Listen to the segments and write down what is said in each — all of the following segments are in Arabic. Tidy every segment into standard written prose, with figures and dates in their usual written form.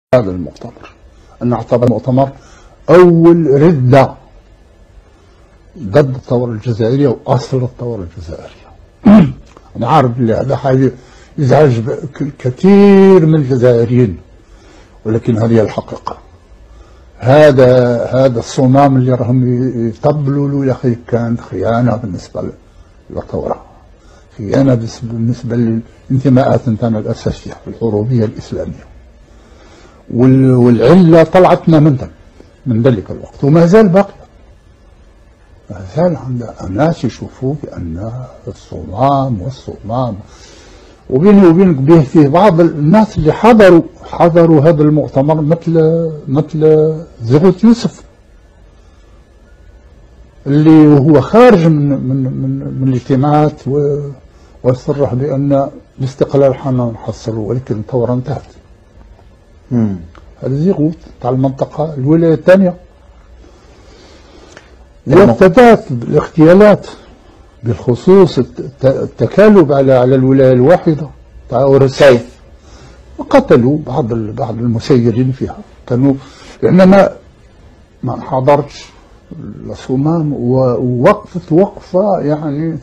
هذا المؤتمر أن اعتبر المؤتمر أول ردة ضد الثورة الجزائرية وأصل الثورة الجزائرية. أنا عارف بلي هذا حاجة يزعج كثير من الجزائريين، ولكن هذه الحقيقة. هذا الصمام اللي راهم يطبلوا له يا أخي كان خيانة بالنسبة للثورة، خيانة بالنسبة للانتماءات نتاعنا الأساسية في الحروبية الإسلامية، والعلة طلعتنا من ذلك الوقت وما زال باقية. ما زال عند الناس يشوفوا بأن الصمام وبيني وبينك به فيه بعض الناس اللي حضروا هذا المؤتمر مثل زغوت يوسف اللي هو خارج من الاجتماعات ويصرح بأن الاستقلال حنا نحصله، ولكن الثورة انتهت. هذا زغوت تاع المنطقة الولاية الثانية وابتدات بالاغتيالات، بالخصوص التكالب على الولاية الواحدة تاع أورسايف، وقتلوا بعض المسيرين فيها. كانوا لأن ما حضرتش الصمام ووقفت وقفة يعني.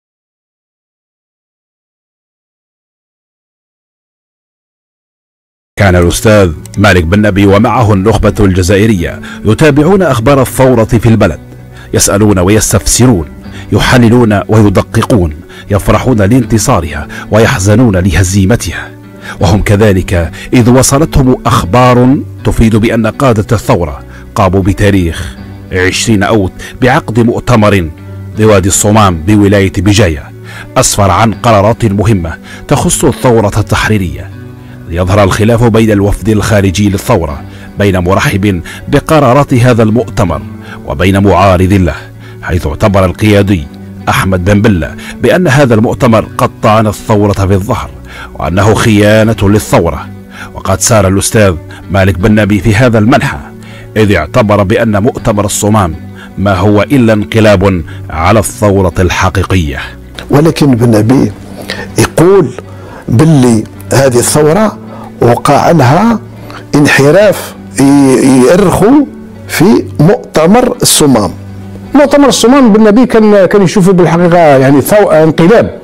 كان الأستاذ مالك بن نبي ومعه النخبة الجزائرية يتابعون أخبار الثورة في البلد، يسألون ويستفسرون، يحللون ويدققون، يفرحون لانتصارها ويحزنون لهزيمتها. وهم كذلك إذ وصلتهم أخبار تفيد بأن قادة الثورة قاموا بتاريخ 20 أوت بعقد مؤتمر بوادي الصمام بولاية بجاية، أسفر عن قرارات مهمة تخص الثورة التحريرية. ليظهر الخلاف بين الوفد الخارجي للثورة بين مرحب بقرارات هذا المؤتمر وبين معارض له، حيث اعتبر القيادي أحمد بن بلة بأن هذا المؤتمر قد طعن الثورة في الظهر وأنه خيانة للثورة. وقد سار الأستاذ مالك بن نبي في هذا المنحى، إذ اعتبر بأن مؤتمر الصمام ما هو إلا انقلاب على الثورة الحقيقية. ولكن بن نبي يقول باللي هذه الثورة وقع لها انحراف يأرخوا في مؤتمر الصمام. مؤتمر الصمام بن نبي كان يشوفه بالحقيقة يعني انقلاب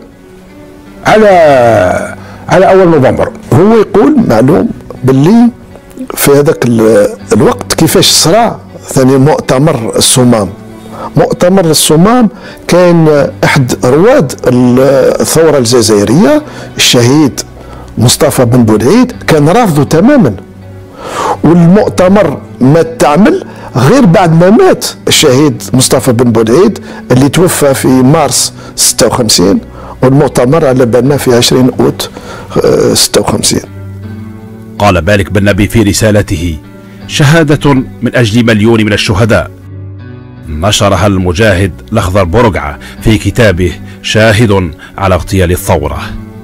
على أول نوفمبر. هو يقول معلوم باللي في هذاك الوقت كيفاش صرا ثاني مؤتمر الصمام. مؤتمر الصمام كان أحد رواد الثورة الجزائرية الشهيد مصطفى بن بولعيد كان رافضه تماما، والمؤتمر ما تعمل غير بعد ما مات الشهيد مصطفى بن بولعيد اللي توفى في مارس 56، والمؤتمر على بالنا في 20 أوت 56. قال مالك بن نبي في رسالته: شهادة من أجل مليون من الشهداء، نشرها المجاهد الأخضر برقعة في كتابه شاهد على اغتيال الثورة.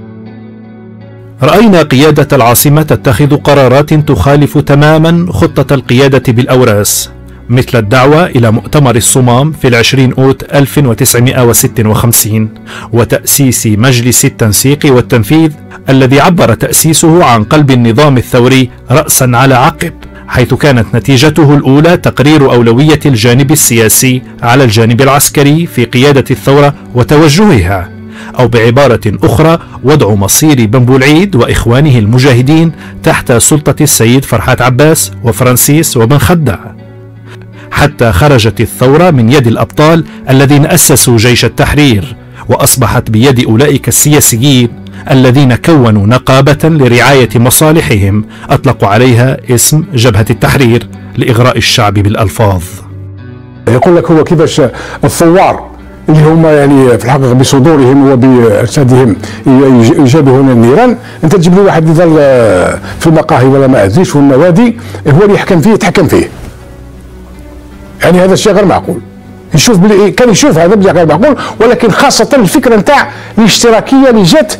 رأينا قيادة العاصمة تتخذ قرارات تخالف تماما خطة القيادة بالأوراس، مثل الدعوة إلى مؤتمر الصمام في 20 أوت 1956 وتأسيس مجلس التنسيق والتنفيذ الذي عبر تأسيسه عن قلب النظام الثوري رأسا على عقب، حيث كانت نتيجته الأولى تقرير أولوية الجانب السياسي على الجانب العسكري في قيادة الثورة وتوجهها، أو بعبارة أخرى وضع مصير بن بولعيد وإخوانه المجاهدين تحت سلطة السيد فرحات عباس وفرانسيس وبن خدع، حتى خرجت الثورة من يد الأبطال الذين أسسوا جيش التحرير، وأصبحت بيد أولئك السياسيين الذين كونوا نقابة لرعاية مصالحهم أطلقوا عليها اسم جبهة التحرير لإغراء الشعب بالألفاظ. يقول لك هو كيفاش الثوار اللي هم يعني في الحقيقة بصدورهم وبأجسادهم يجابهون النيران، انت تجيب لي واحد يظل في المقاهي ولا ما ادريش والنوادي هو اللي يتحكم فيه. يعني هذا الشيء غير معقول. يشوف كان يشوف هذا بلي غير معقول، ولكن خاصة الفكرة نتاع الاشتراكية اللي جات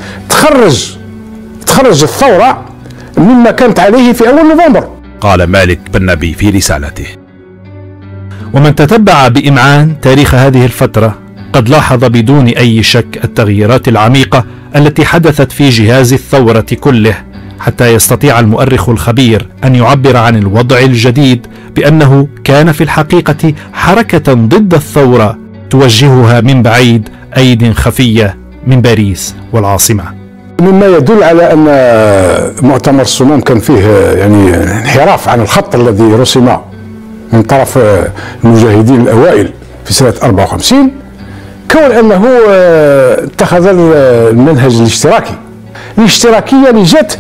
تخرج الثورة مما كانت عليه في أول نوفمبر. قال مالك بن نبي في رسالته. ومن تتبع بإمعان تاريخ هذه الفترة قد لاحظ بدون أي شك التغييرات العميقة التي حدثت في جهاز الثورة كله، حتى يستطيع المؤرخ الخبير أن يعبر عن الوضع الجديد بأنه كان في الحقيقة حركة ضد الثورة توجهها من بعيد أيد خفية من باريس والعاصمة. مما يدل على أن مؤتمر الصمام كان فيه يعني انحراف عن الخط الذي رسم من طرف المجاهدين الأوائل في سنة 54، كون أنه اتخذ المنهج الاشتراكية اللي جات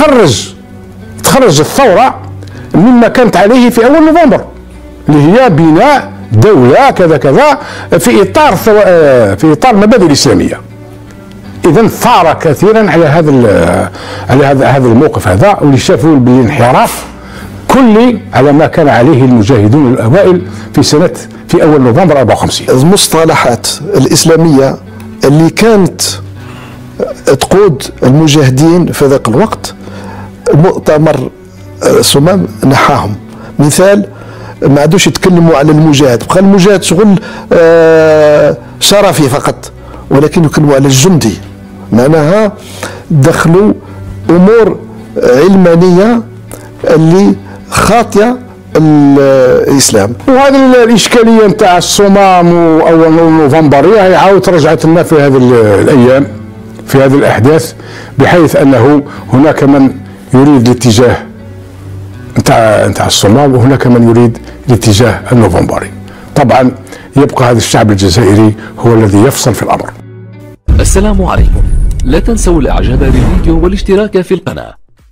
تخرج الثورة مما كانت عليه في أول نوفمبر، اللي هي بناء دولة كذا كذا في إطار المبادئ الإسلامية. إذا ثار كثيرا على هذا الموقف هذا، واللي شافوا بالانحراف كلي على ما كان عليه المجاهدون الأوائل في أول نوفمبر 54. المصطلحات الإسلامية اللي كانت تقود المجاهدين في ذاك الوقت، مؤتمر الصمام نحاهم. مثال، ما عادوش يتكلموا على المجاهد، بقى المجاهد شغل شرفي فقط، ولكن يتكلموا على الجندي. معناها دخلوا امور علمانيه اللي خاطئه الاسلام. وهذه الاشكاليه نتاع الصمام واول نوفمبر هي عاود رجعت لنا في هذه الايام، في هذه الاحداث، بحيث انه هناك من يريد الاتجاه نتاع الصمام، وهناك من يريد الاتجاه النوفمبري. طبعا يبقى هذا الشعب الجزائري هو الذي يفصل في الامر. السلام عليكم، لا تنسوا الاعجاب بالفيديو والاشتراك في القناة.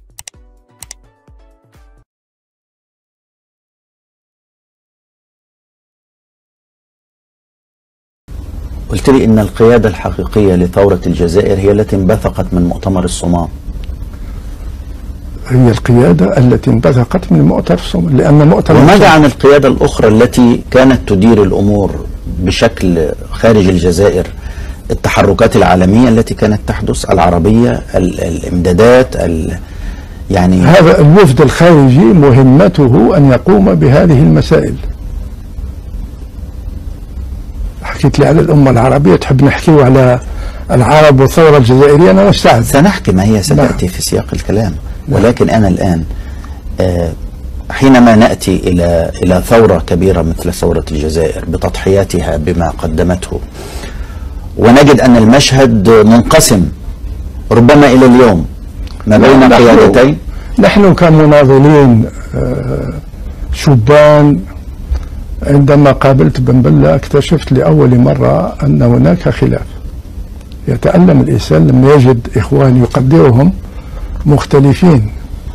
قلت لي إن القيادة الحقيقية لثورة الجزائر هي التي انبثقت من مؤتمر الصمام. هي القيادة التي انبثقت من مؤتمر الصمام، لأن مؤتمر وماذا عن القيادة الأخرى التي كانت تدير الأمور بشكل خارج الجزائر؟ التحركات العالمية التي كانت تحدث، العربية، الإمدادات، يعني هذا الوفد الخارجي مهمته أن يقوم بهذه المسائل. حكيت لي على الأمة العربية، تحب نحكيه على العرب والثورة الجزائرية؟ أنا مستعد. سنحكي، ما هي ستأتي في سياق الكلام، ولكن أنا الآن حينما نأتي إلى ثورة كبيرة مثل ثورة الجزائر بتضحياتها بما قدمته، ونجد أن المشهد منقسم ربما إلى اليوم ما بين قيادتين. نحن كمناضلين شبان عندما قابلت بن بلة اكتشفت لأول مرة أن هناك خلاف. يتألم الإنسان لما يجد إخوان يقدرهم مختلفين.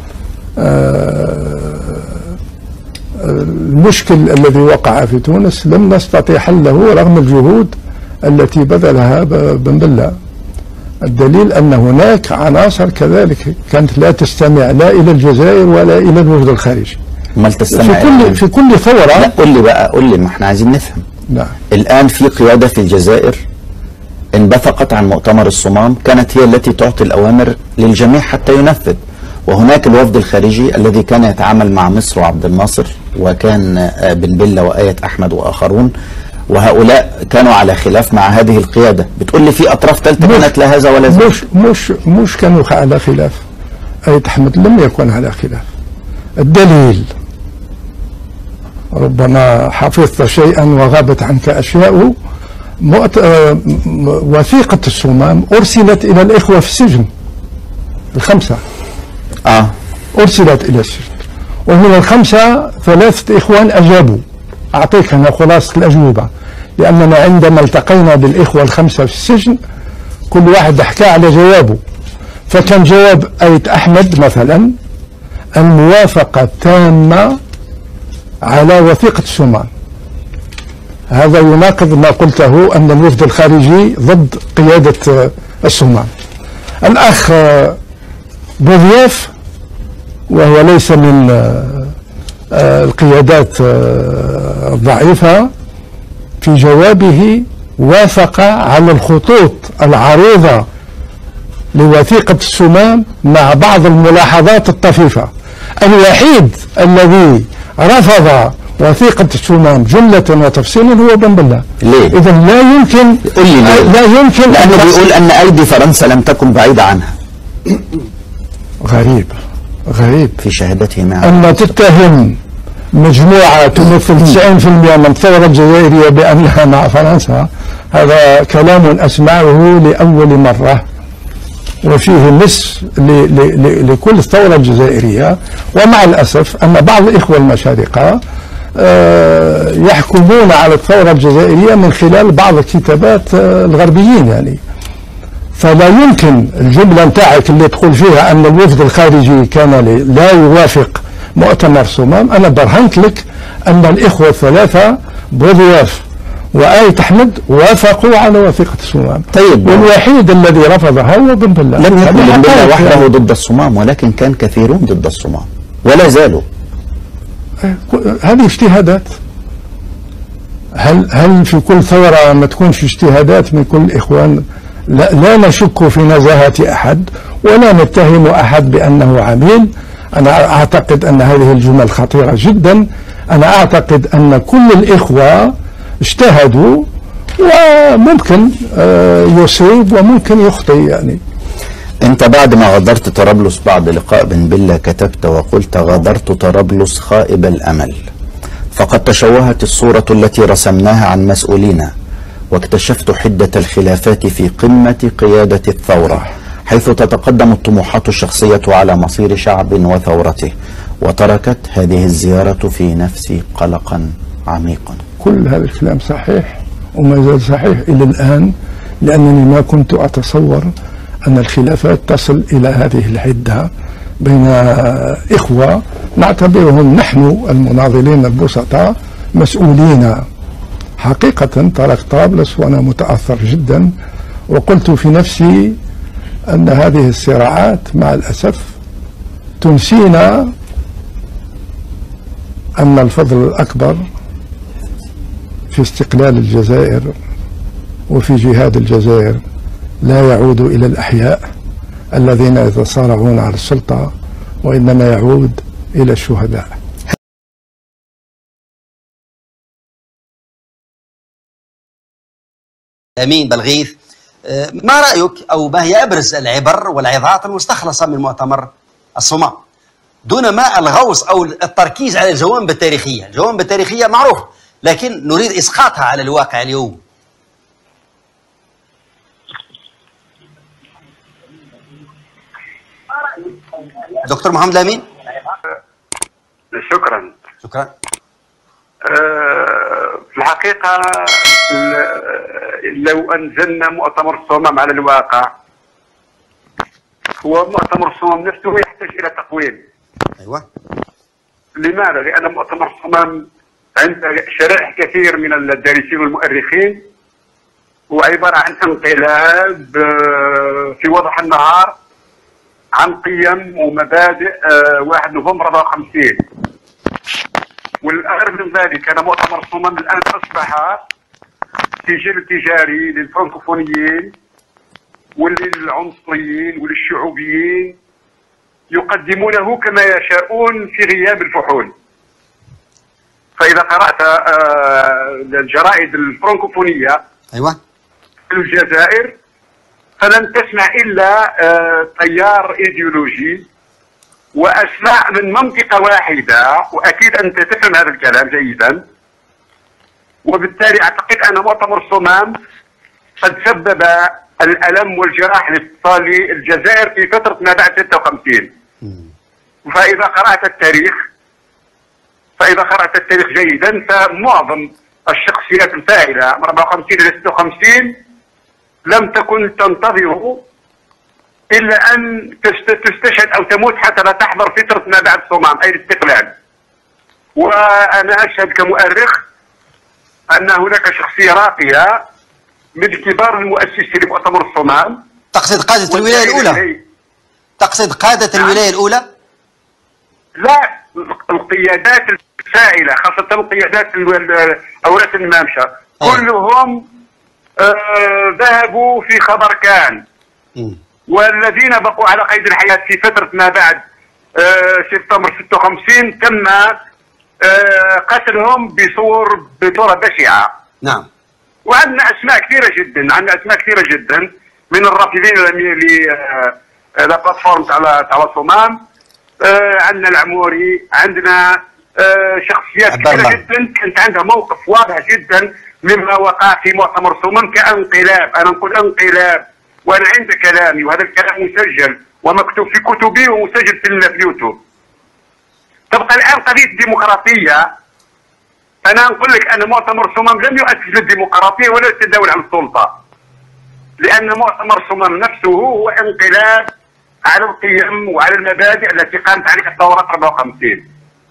المشكل الذي وقع في تونس لم نستطيع حله رغم الجهود التي بذلها بن بلة. الدليل أن هناك عناصر كذلك كانت لا تستمع لا إلى الجزائر ولا إلى الوفد الخارجي. امال تستمع في كل ثورة. لا قول لي ما احنا عايزين نفهم. نعم. الآن في قيادة في الجزائر انبثقت عن مؤتمر الصمام، كانت هي التي تعطي الأوامر للجميع حتى ينفذ، وهناك الوفد الخارجي الذي كان يتعامل مع مصر وعبد الناصر، وكان بن بلة وآية أحمد وآخرون، وهؤلاء كانوا على خلاف مع هذه القيادة. بتقول لي في أطراف ثالثة كانت لا هذا ولا ذاك. مش كانوا على خلاف. آية أحمد لم يكن على خلاف. الدليل، ربما حفظت شيئا وغابت عنك أشياء. وثيقة الصمام أرسلت إلى الإخوة في السجن الخمسة. أرسلت إلى السجن، ومن الخمسة 3 إخوان أجابوا. أعطيك أنا خلاصة الأجوبة، لأننا عندما التقينا بالإخوة ال5 في السجن كل واحد حكى على جوابه. فكان جواب آية أحمد مثلا الموافقة التامة على وثيقة الصمام. هذا يناقض ما قلته أن الوفد الخارجي ضد قيادة الصمام. الأخ بوضياف وهو ليس من القيادات الضعيفة، في جوابه وافق على الخطوط العريضة لوثيقة الصمام مع بعض الملاحظات الطفيفة. الوحيد الذي رفض وثيقة الصمام جملة وتفصيلا هو بن بلة. ليه؟ إذا لا يمكن لأنه بيقول أن أيدي فرنسا لم تكن بعيدة عنها. غريب في شهادته معه أن تتهم مجموعة تمثل 90% من الثورة الجزائرية بأنها مع فرنسا. هذا كلام أسمعه لأول مرة، وفيه مس لكل الثورة الجزائرية. ومع الأسف أن بعض الإخوة المشارقة يحكمون على الثورة الجزائرية من خلال بعض الكتابات الغربيين يعني. فلا يمكن الجملة نتاعك اللي تقول فيها أن الوفد الخارجي كان لا يوافق مؤتمر صمام. أنا برهنت لك أن الإخوة الثلاثة بوضياف وآية أحمد وافقوا على وثيقة الصمام. طيب، والوحيد الذي رفضها هو بن بلة. لم يكن بن بلة وحده ضد الصمام، ولكن كان كثيرون ضد الصمام ولا زالوا. هذه اجتهادات. هل في كل ثورة ما تكونش اجتهادات من كل الإخوان؟ لا نشك في نزاهة أحد ولا نتهم أحد بأنه عميل. أنا أعتقد أن هذه الجمل خطيرة جدا. أنا أعتقد أن كل الإخوة اجتهدوا، وممكن يصيب وممكن يخطئ يعني. أنت بعد ما غادرت طرابلس بعد لقاء بن بلة كتبت وقلت: غادرت طرابلس خائب الأمل، فقد تشوهت الصورة التي رسمناها عن مسؤولينا، واكتشفت حدة الخلافات في قمة قيادة الثورة، حيث تتقدم الطموحات الشخصية على مصير شعب وثورته، وتركت هذه الزيارة في نفسي قلقا عميقا. كل هذا الكلام صحيح وما زال صحيح إلى الآن، لأنني ما كنت أتصور أن الخلافات تصل إلى هذه الحدة بين إخوة نعتبرهم نحن المناضلين البسطاء مسؤولين. حقيقة تركت طرابلس وأنا متأثر جدا، وقلت في نفسي أن هذه الصراعات مع الأسف تنسينا أن الفضل الأكبر في استقلال الجزائر وفي جهاد الجزائر لا يعود إلى الأحياء الذين يتصارعون على السلطة، وإنما يعود إلى الشهداء. أمين بلغيث، ما رأيك أو ما هي أبرز العبر والعظات المستخلصة من مؤتمر الصمام دون ما الغوص أو التركيز على الجوانب التاريخية؟ الجوانب التاريخية معروف، لكن نريد إسقاطها على الواقع اليوم. دكتور محمد الأمين. شكرا. في الحقيقة لو أنزلنا مؤتمر الصمام على الواقع، هو مؤتمر الصمام نفسه يحتاج إلى تقويم. أيوة. لماذا؟ لأن مؤتمر الصمام عند شرائح كثير من الدارسين والمؤرخين هو عبارة عن انقلاب في وضح النهار عن قيم ومبادئ 1 نوفمبر 54. والأغرب من ذلك أن مؤتمر الصمام الآن أصبح سجل تجاري للفرنكوفونيين وللعنصريين وللشعوبيين، يقدمونه كما يشاءون في غياب الفحول. فإذا قرأت الجرائد الفرنكوفونية أيوة في الجزائر فلن تسمع إلا تيار إيديولوجي وأسماء من منطقة واحدة، وأكيد أنت تفهم هذا الكلام جيدا. وبالتالي أعتقد أن مؤتمر الصمام قد سبب الألم والجراح لاتصال الجزائر في فترة ما بعد 56. فإذا قرأت التاريخ جيدا، فمعظم الشخصيات الفاعلة من 54 إلى 56 لم تكن تنتظر إلا أن تستشهد أو تموت حتى لا تحضر فترة ما بعد الصمام أي الاستقلال. وأنا أشهد كمؤرخ أن هناك شخصية راقية من كبار المؤسسين لمؤتمر الصمام. تقصد قادة الولاية الأولى؟ تقصد قادة الولاية الأولى؟ لا، القيادات الفاعلة، خاصة القيادات أوراة الممشى كلهم ذهبوا في خبر كان. والذين بقوا على قيد الحياة في فترة ما بعد سبتمبر 56 تم قتلهم بصورة بشعة. نعم. وعندنا أسماء كثيرة جدا، من الرافضين لا بلاتفورم تاع الصمام، عندنا العموري، عندنا شخصيات كثيره جدا كانت عندها موقف واضح جدا مما وقع في مؤتمر الصمام كانقلاب. انا نقول انقلاب وانا عندي كلامي، وهذا الكلام مسجل ومكتوب في كتبي ومسجل في اليوتيوب. تبقى الان قضيه الديمقراطيه. انا نقول لك ان مؤتمر الصمام لم يؤسس للديمقراطيه ولا للتداول على السلطه، لان مؤتمر الصمام نفسه هو انقلاب على القيم وعلى المبادئ التي قامت عليها الثوره 54.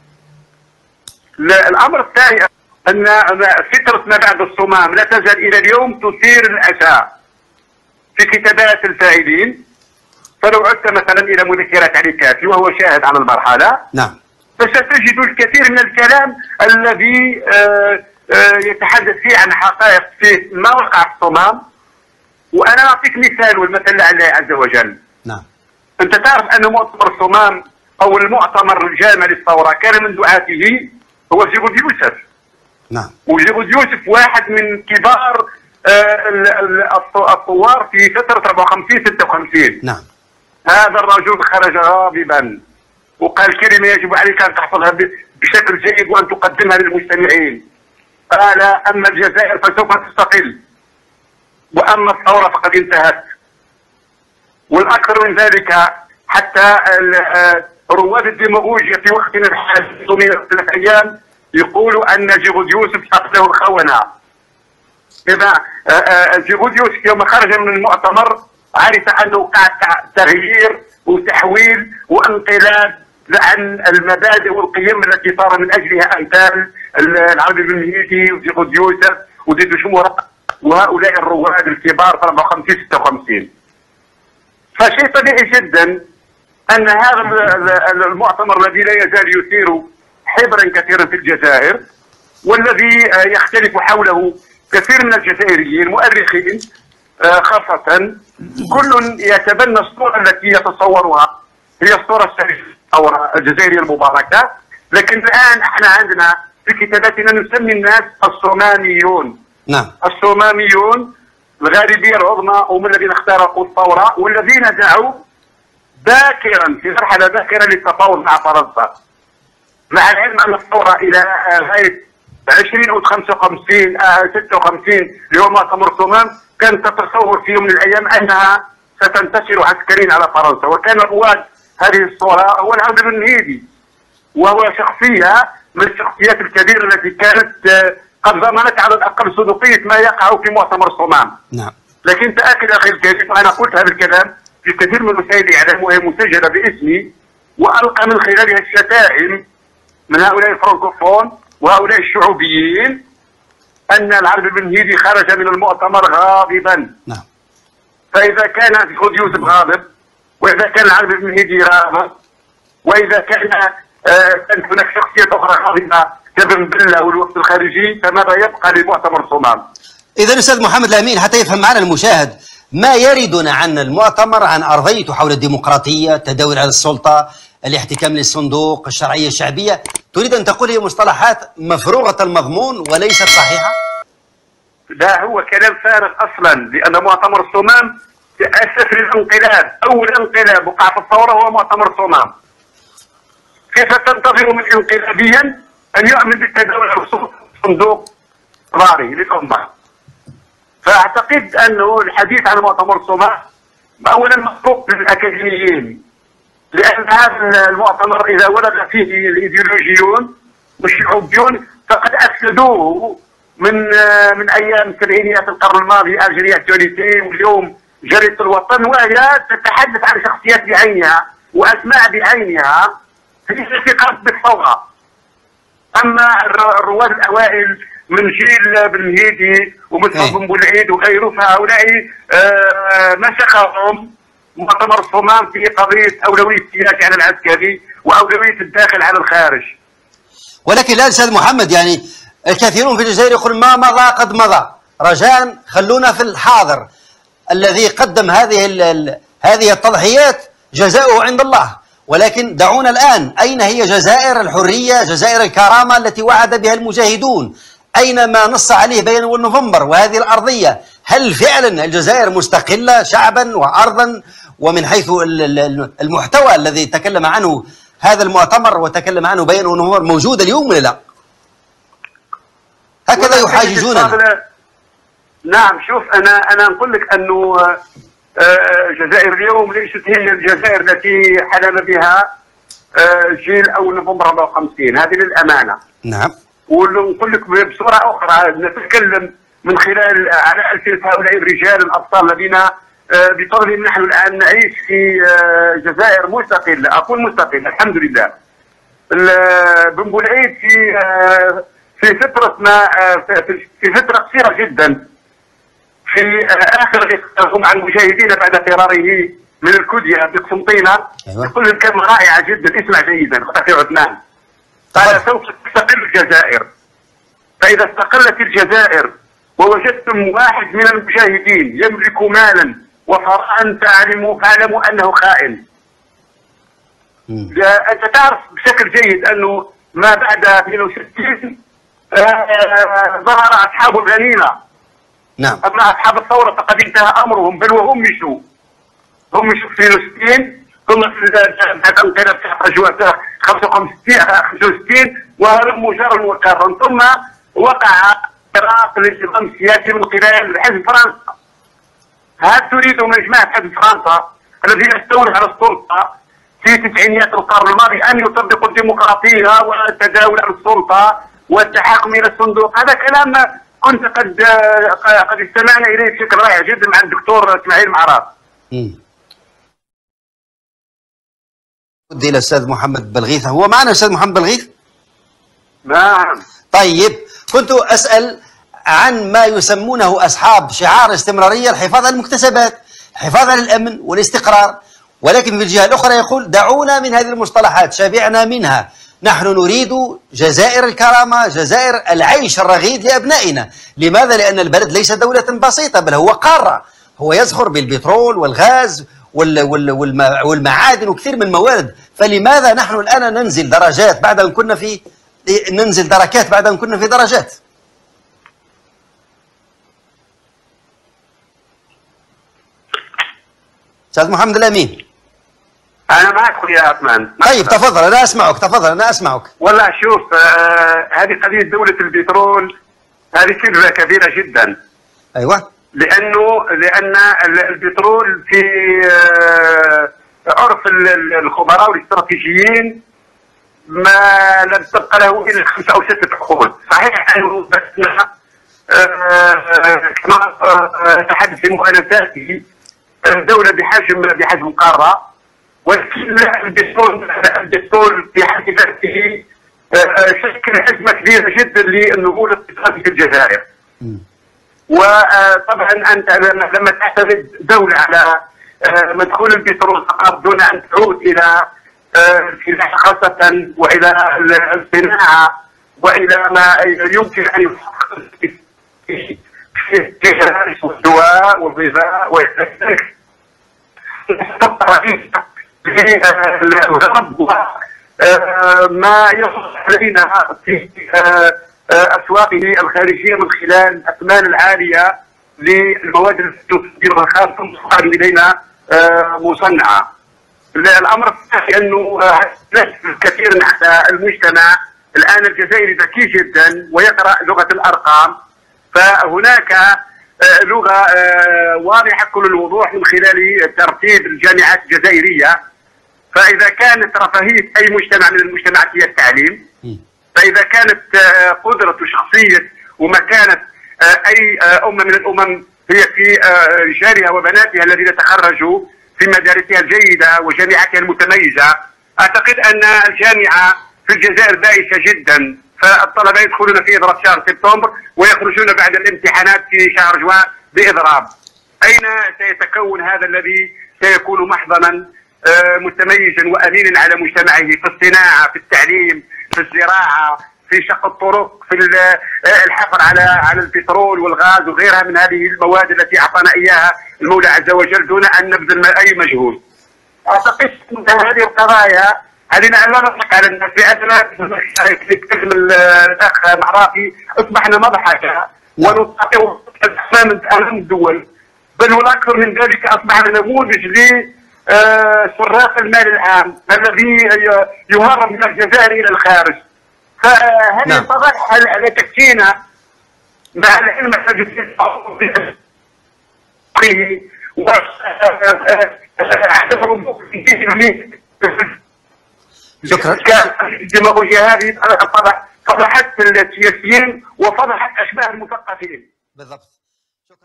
الامر الثاني ان فتره ما بعد الصمام لا تزال الى اليوم تثير الاسى في كتابات الفاعلين. فلو عدت مثلا الى مذكرات علي كافي وهو شاهد على المرحله، نعم، فستجد الكثير من الكلام الذي يتحدث فيه عن حقائق في ما وقع في الصمام. وانا اعطيك مثال والمثل لله عز وجل. نعم. انت تعرف ان مؤتمر الصمام او المؤتمر الجامع للثوره كان من دعاته هو جيغود يوسف. نعم. وجيغود يوسف واحد من كبار الثوار في فتره 54 56. نعم. هذا الرجل خرج غاضبا وقال كلمه يجب عليك ان تحفظها بشكل جيد وان تقدمها للمستمعين. قال اما الجزائر فسوف تستقل، واما الثوره فقد انتهت. والاكثر من ذلك حتى رواد الديمغوجيا في وقتنا الحالي من 3 ايام يقولوا ان جيغود يوسف قتله الخونه. اذا جيغود يوسف يوم خرج من المؤتمر عرف انه وقع تغيير وتحويل وانقلاب عن المبادئ والقيم التي صار من اجلها امثال العربي بن مهيدي وجيغود يوسف وديدو شموره وهؤلاء الرواد الكبار في 54 56. فشيء طبيعي جدا ان هذا المؤتمر الذي لا يزال يثير حبرا كثيرا في الجزائر، والذي يختلف حوله كثير من الجزائريين مؤرخين خاصة، كل يتبنى الصورة التي يتصورها هي الصورة الشريفة أو الجزائرية المباركة. لكن الآن احنا عندنا في كتاباتنا نسمي الناس الصماميون. نعم. الصماميون الغالبية العظمى هم الذين اخترقوا الثورة والذين دعوا باكرا في مرحلة باكرة للتفاوض مع فرنسا، مع العلم أن الثورة إلى غاية 20 أو 55 56 اللي هو مؤتمر الصمام كانت تتصور في يوم من الأيام أنها ستنتصر عسكريا على فرنسا. وكان رواد هذه الصورة هو العبد بن مهيدي، وهو شخصية من الشخصيات الكبيرة التي كانت قد ضمنت على الأقل صدوقية ما يقع في مؤتمر الصمام. نعم. لكن تأكد أخي الكريم، وأنا قلت هذا الكلام في كثير من وسائل الإعلام وهي مسجلة باسمي، وألقى من خلالها الشتائم من هؤلاء الفرنكوفون وهؤلاء الشعوبيين أن العربي بن مهيدي خرج من المؤتمر غاضبا. نعم. فإذا كان جيغود يوسف غاضب، وإذا كان العربي بن مهيدي غاضب، وإذا كانت هناك شخصية أخرى غاضبة كابن بلة والوفد الخارجي، فماذا يبقى لمؤتمر الصمام؟ إذا أستاذ محمد الأمين حتى يفهم معنا المشاهد ما يردنا عن المؤتمر عن أرضيته حول الديمقراطية، التداول على السلطة، الاحتكام للصندوق، الشرعية الشعبية، تريد أن تقول هي مصطلحات مفروغة المضمون وليست صحيحة؟ لا، هو كلام فارغ أصلا، لأن مؤتمر الصمام تأسس للانقلاب. أول انقلاب وقع في الثورة هو مؤتمر الصمام. كيف تنتظر من انقلابيا أن يؤمن بالتداول على الصندوق ضاري للأمة؟ فأعتقد أنه الحديث عن مؤتمر الصمام أولا مطلوب للأكاديميين، لأن هذا المؤتمر إذا ورد فيه الإيديولوجيون والشعوبيون فقد أفسدوه من أيام سبعينيات القرن الماضي ألجيريا تونسي، واليوم جريدة الوطن، وهي تتحدث عن شخصيات بعينها وأسماء بعينها في قصد بالثورة. أما الرواد الأوائل من جيل بن مهيدي ومصطفى بن بولعيد وغيره فهؤلاء مسخهم مؤتمر الصمام في قضية أولوية السياسة على العسكري وأولوية الداخل على الخارج. ولكن لا أستاذ محمد، يعني الكثيرون في الجزائر يقول ما مضى قد مضى، رجاء خلونا في الحاضر. الذي قدم هذه التضحيات جزاؤه عند الله، ولكن دعونا الآن، أين هي جزائر الحرية، جزائر الكرامة التي وعد بها المجاهدون؟ أين ما نص عليه بيان نوفمبر وهذه الأرضية؟ هل فعلا الجزائر مستقلة شعبا وأرضا ومن حيث المحتوى الذي تكلم عنه هذا المؤتمر وتكلم عنه بيان أنه موجود اليوم ولا لا؟ هكذا يحاججوننا. نعم، شوف أنا نقول لك أنه الجزائر اليوم ليست هي الجزائر التي حلم بها جيل أو نوفمبر 54، هذه للأمانة. نعم. ونقول لك بصورة أخرى، نتكلم من خلال على ألسنة هؤلاء الرجال الأبطال الذين بفضلهم نحن الآن نعيش في جزائر مستقلة، أقول مستقلة الحمد لله. بن بولعيد في فترة في فترة قصيرة جدا، في آخر مع المجاهدين بعد فراره من الكدية بقسنطينة، يقول لهم كلمة رائعة جدا، اسمع جيدا أخي عثمان. قال: سوف تستقل الجزائر، فإذا استقلت الجزائر ووجدتم واحد من المجاهدين يملك مالا وثراء فاعلموا أنه خائن. أنت تعرف بشكل جيد أنه ما بعد 62 ظهر أصحاب الغنيمة. نعم. أما أصحاب الثورة فقد انتهى أمرهم، بل وهم مشوا في 62، ثم بعد انقلاب 65 وهرموا جرا وكرا، ثم وقع اختراق للنظام السياسي من قبل حزب فرنسا. هل تريد من جماعة حزب فرنسا الذين استولوا على السلطة في تسعينيات القرن الماضي أن يطبقوا الديمقراطية والتداول على السلطة والتحاكم إلى الصندوق؟ هذا كلام كنت قد استمعنا إليه بشكل رائع جدا مع الدكتور إسماعيل معراض. ودي إلى الأستاذ محمد بلغيث، هو معنا أستاذ محمد بلغيث؟ نعم. طيب، كنت أسأل عن ما يسمونه أصحاب شعار استمرارية: الحفاظ على المكتسبات، الحفاظ على الأمن والاستقرار، ولكن في الجهة الأخرى يقول: دعونا من هذه المصطلحات، شبعنا منها، نحن نريد جزائر الكرامة، جزائر العيش الرغيد لأبنائنا. لماذا؟ لأن البلد ليس دولة بسيطة، بل هو قارة، هو يزخر بالبترول والغاز والمعادن وكثير من الموارد. فلماذا نحن الآن ننزل درجات بعد أن كنا في دركات بعد أن كنا في درجات؟ أستاذ محمد الأمين. أنا معك يا عثمان. طيب تفضل، أنا أسمعك. والله شوف، هذه قضية دولة البترول هذه كلمة كبيرة جدا. أيوة. لأن البترول في عرف الخبراء والاستراتيجيين ما لم تبقى له إلا 5 أو 6 عقود. صحيح أنه كما تحدث في مؤلفاته دولة بحجم قارة، ولكن البترول في حد ذاته شكل أزمة كبيرة جدا للنهوض الاقتصادي في الجزائر. وطبعا أنت لما تعتمد دولة على مدخول البترول فقط دون أن تعود إلى الفلاحة خاصة وإلى الصناعة وإلى ما يمكن أن يحقق في الجهاز والدواء والغذاء وذلك، الغرب ما يصل علينا في أسواقه الخارجية من خلال الأثمان العالية للمواد التي خاصة إلينا مصنعة. الأمر الثاني أنه كثير على المجتمع الآن الجزائري ذكي جدا ويقرأ لغة الأرقام، فهناك لغة واضحة كل الوضوح من خلال ترتيب الجامعات الجزائرية. فإذا كانت رفاهية أي مجتمع من المجتمعات هي التعليم، فإذا كانت قدرة وشخصية ومكانة أي أمة من الأمم هي في رجالها وبناتها الذين تخرجوا في مدارسها الجيدة وجامعاتها المتميزة، أعتقد أن الجامعة في الجزائر بائسة جدا. فالطلبة يدخلون في إضراب شهر سبتمبر ويخرجون بعد الامتحانات في شهر جوان بإضراب. أين سيتكون هذا الذي سيكون محضنا متميزا وأمينا على مجتمعه في الصناعة، في التعليم، في الزراعة، في شق الطرق، في الحفر على البترول والغاز وغيرها من هذه المواد التي أعطانا إياها المولى عز وجل دون أن نبذل أي مجهود. أعتقد أن هذه القضايا هذه لا نضحك على الناس، لأننا يتكلم الأخ معراقي أصبحنا مضحكة ونطاقم أمام الدول، بل والأكثر من ذلك أصبحنا نموذج سراق المال العام الذي يهرب من الجزائر الى الخارج. فهل يتضح على تكتينا مع العلم شكرا. الديماغوجيا هذه فضحت السياسيين وفضحت اشباه المثقفين. بالضبط. شكرا.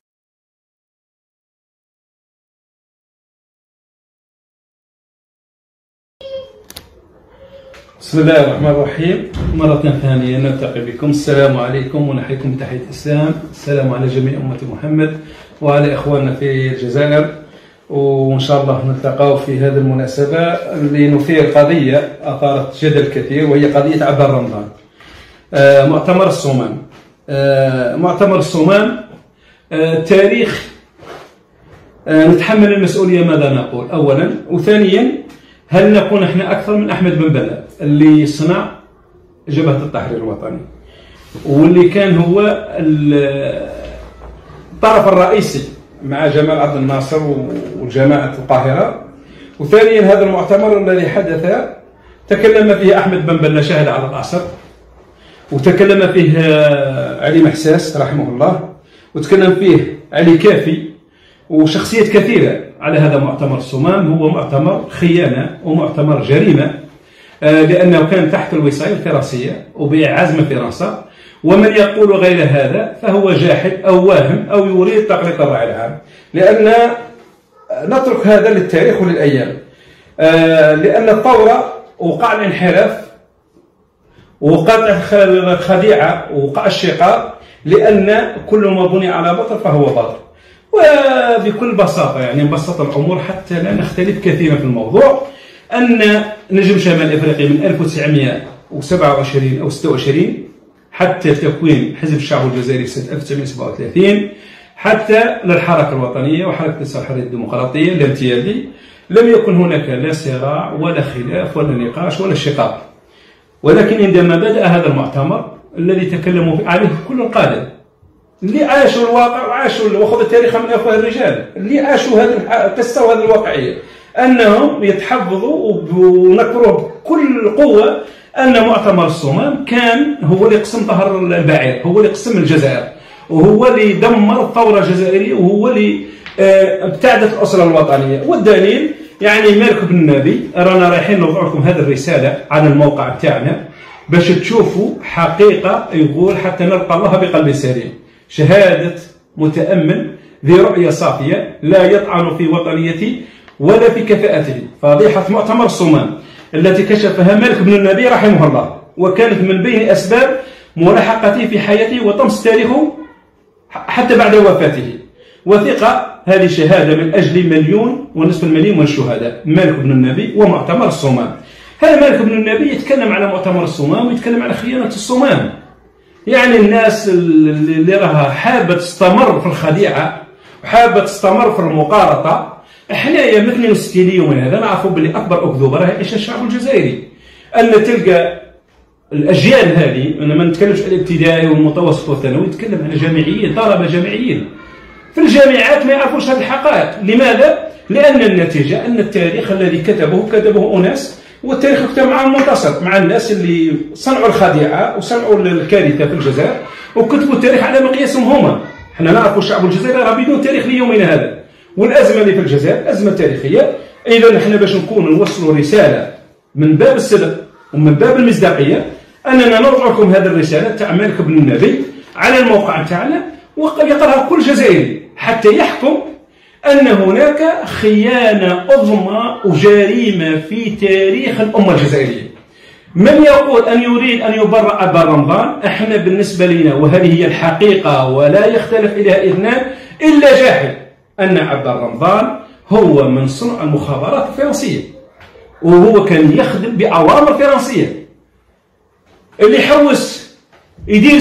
بسم الله الرحمن الرحيم. مرة ثانية نلتقي بكم. السلام عليكم ونحييكم بتحية الإسلام. السلام على جميع أمة محمد وعلى إخواننا في الجزائر، وإن شاء الله نلتقى في هذه المناسبة لنثير قضية أثارت جدل كثير، وهي قضية عبر رمضان. مؤتمر الصومام. مؤتمر الصومام تاريخ نتحمل المسؤولية ماذا نقول أولا، وثانيا هل نكون احنا أكثر من أحمد بن بلة اللي صنع جبهة التحرير الوطني، واللي كان هو الطرف الرئيسي مع جمال عبد الناصر وجماعة القاهرة. وثانيا هذا المؤتمر الذي حدث تكلم فيه أحمد بن بلة شاهد على العصر، وتكلم فيه علي محساس رحمه الله، وتكلم فيه علي كافي وشخصيات كثيرة على هذا مؤتمر الصومام. هو مؤتمر خيانة ومؤتمر جريمة، لأنه كان تحت الوصاية الفرنسية وبعزم فرنسا، ومن يقول غير هذا فهو جاحد أو واهم أو يريد تقليد الرأي العام. لأن نترك هذا للتاريخ وللأيام، لأن الثورة وقع الانحراف وقع الخديعة ووقع الشقاق، لأن كل ما بني على باطل فهو باطل. وبكل بساطة يعني نبسط الأمور حتى لا نختلف كثيرا في الموضوع، أن نجم شمال إفريقيا من 1927 أو 26 حتى تكوين حزب الشعب الجزائري سنة 1937 حتى للحركة الوطنية وحركة الانتصار الحرية الديمقراطية الامتيازي، لم يكن هناك لا صراع ولا خلاف ولا نقاش ولا شقاق. ولكن عندما بدأ هذا المؤتمر الذي تكلموا عليه كل القادة اللي عاشوا الواقع وعاشوا وخذ التاريخ من أفواه الرجال اللي عاشوا هذه القصة وهذه الواقعية، أنهم يتحفظوا ونكروه بكل قوة أن مؤتمر الصومام كان هو اللي قسم ظهر البعير، هو اللي قسم الجزائر، وهو اللي دمر الثورة الجزائرية، وهو اللي ابتعدت الأسرة الوطنية. والدليل يعني مالك بن النبي، رانا رايحين نوضع لكم هذه الرسالة على الموقع بتاعنا باش تشوفوا حقيقة، يقول حتى نلقى الله بقلب سليم. شهادة متأمل ذي رؤية صافية لا يطعن في وطنيته ولا في كفاءته. فضيحة مؤتمر الصومام التي كشفها مالك بن النبي رحمه الله، وكانت من بين أسباب ملاحقته في حياته وطمس تاريخه حتى بعد وفاته. وثقة هذه شهادة من أجل 1.5 مليون من الشهداء، مالك بن النبي ومؤتمر الصومام. هذا مالك بن النبي يتكلم على مؤتمر الصومام ويتكلم على خيانة الصومام. يعني الناس اللي راها حابة تستمر في الخديعة وحابة تستمر في المقارطة، احنا يا من 62 يوم من هذا نعرفوا باللي أكبر أكذوبة راهي يعيشها الشعب الجزائري. أن تلقى الأجيال هذه، أنا ما نتكلمش على الابتدائي والمتوسط والثانوي، نتكلم على جامعيين، طلبة جامعيين في الجامعات ما يعرفوش هذه الحقائق. لماذا؟ لأن النتيجة أن التاريخ الذي كتبه أناس، والتاريخ كتب مع المنتصر، مع الناس اللي صنعوا الخديعة وصنعوا الكارثة في الجزائر وكتبوا التاريخ على مقياسهم هما. احنا نعرفوا الشعب الجزائري راه بدون تاريخ ليومنا هذا، والأزمة اللي في الجزائر أزمة تاريخية. إذا احنا باش نوصلوا رسالة من باب الصدق ومن باب المصداقية، أننا نوضع لكم هذه الرسالة تاع مالك بن النبي على الموقع تاعنا، ويقرأها كل جزائري حتى يحكم أن هناك خيانة عظمى وجريمة في تاريخ الأمة الجزائرية. من يقول أن يريد أن يبرأ أبا رمضان، احنا بالنسبة لنا وهذه هي الحقيقة ولا يختلف إليها اثنان إلا جاحد، أن أبا رمضان هو من صنع المخابرات الفرنسية، وهو كان يخدم بأوامر فرنسية. اللي يحوس يدير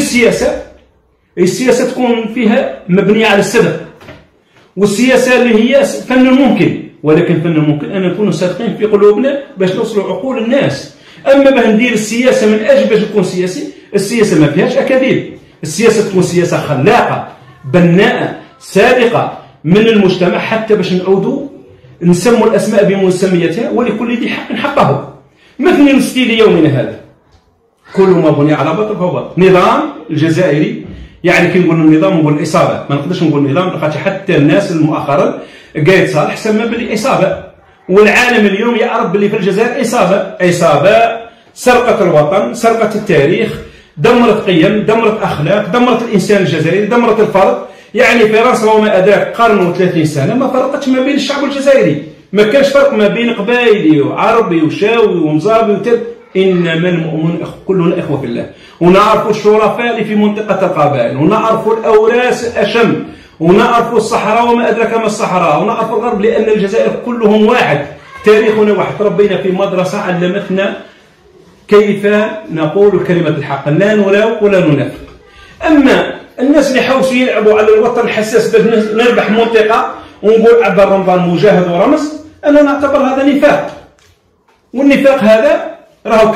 السياسة تكون فيها مبنية على الصدق، والسياسة اللي هي فن الممكن، ولكن فن الممكن أن نكون صادقين في قلوبنا باش نوصلوا عقول الناس. أما باش ندير السياسة من أجل باش نكون سياسي، السياسة ما فيهاش أكاذيب، السياسة تكون سياسة خلاقة بناءة صادقة من المجتمع، حتى باش نعودوا نسموا الأسماء بمسمياتها ولكل ذي حق حقه. ما 62 ليومنا هذا كل ما بني على باطل فهو باطل. نظام الجزائري يعني كي نقول النظام نقول الإصابة، ما نقدرش نقول النظام خاطر حتى الناس المؤخرا قايد صالح سمى باللي إصابة، والعالم اليوم يعرف باللي في الجزائر إصابة سرقة الوطن، سرقة التاريخ، دمرت قيم، دمرت أخلاق، دمرت الإنسان الجزائري، دمرت الفرد. يعني فرنسا وما أدراك قرن و30 سنة ما فرقتش ما بين الشعب الجزائري، ما كانش فرق ما بين قبائلي وعربي وشاوي ومزابي وتب، إنما المؤمنون كلنا إخوة في الله. ونعرفوا الشرفاء اللي في منطقة القبائل، ونعرفوا الأوراس الأشم، ونعرفوا الصحراء وما أدراك ما الصحراء، ونعرفوا الغرب، لأن الجزائر كلهم واحد، تاريخنا واحد. تربينا في مدرسة علمتنا كيف نقول كلمة الحق، لا نراوغ ولا ننافق. أما الناس اللي حاولوا يلعبوا على الوطن الحساس باش نربح منطقة ونقول عبر رمضان مجاهد ورمز، أنا نعتبر هذا نفاق، والنفاق هذا راهو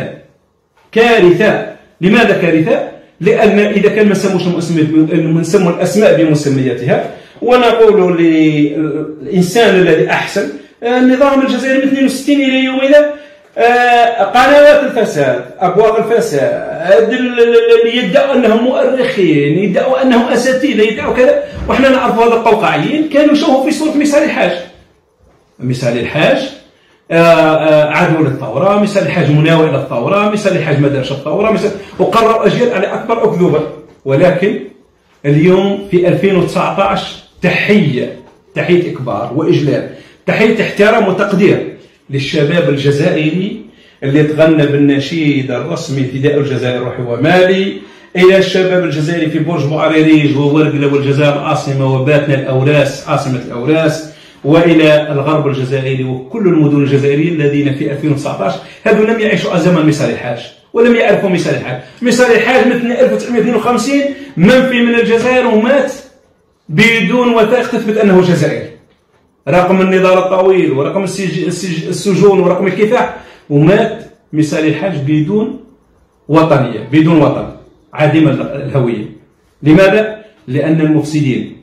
كارثة. لماذا كارثة؟ لأن إذا كان ما نسموا الأسماء بمسمياتها ونقول للإنسان الذي أحسن النظام الجزائري من 62 إلى يومنا قنوات الفساد، أبواق الفساد، اللي يدعوا أنهم مؤرخين، يدعوا أنهم أساتذة، يدعوا كذا، وإحنا نعرف هذا القوقعيين كانوا يشوفوا في صورة مثال الحاج عدو للثورة، مثال الحاج مناوئ للثورة، مثال الحاج مدرسة الثورة، وقرروا أجيال على أكبر أكذوبة. ولكن اليوم في 2019 تحية إكبار وإجلال، تحية احترام وتقدير للشباب الجزائري اللي تغنى بالنشيد الرسمي فداء الجزائر روحي ومالي، إلى الشباب الجزائري في برج بوعريريج وورقلة والجزائر عاصمة وباتنا الأوراس عاصمة الأوراس، وإلى الغرب الجزائري وكل المدن الجزائرية الذين في 2019 هذو لم يعيشوا زمن مثال الحاج ولم يعرفوا مثال الحاج. مثال الحاج مثل 1952 منفي من الجزائر ومات بدون وثائق تثبت أنه جزائري، رقم النضال الطويل ورقم السجون ورقم الكفاح، ومات مثال الحاج بدون وطنية، بدون وطن، عديم الهوية. لماذا؟ لأن المفسدين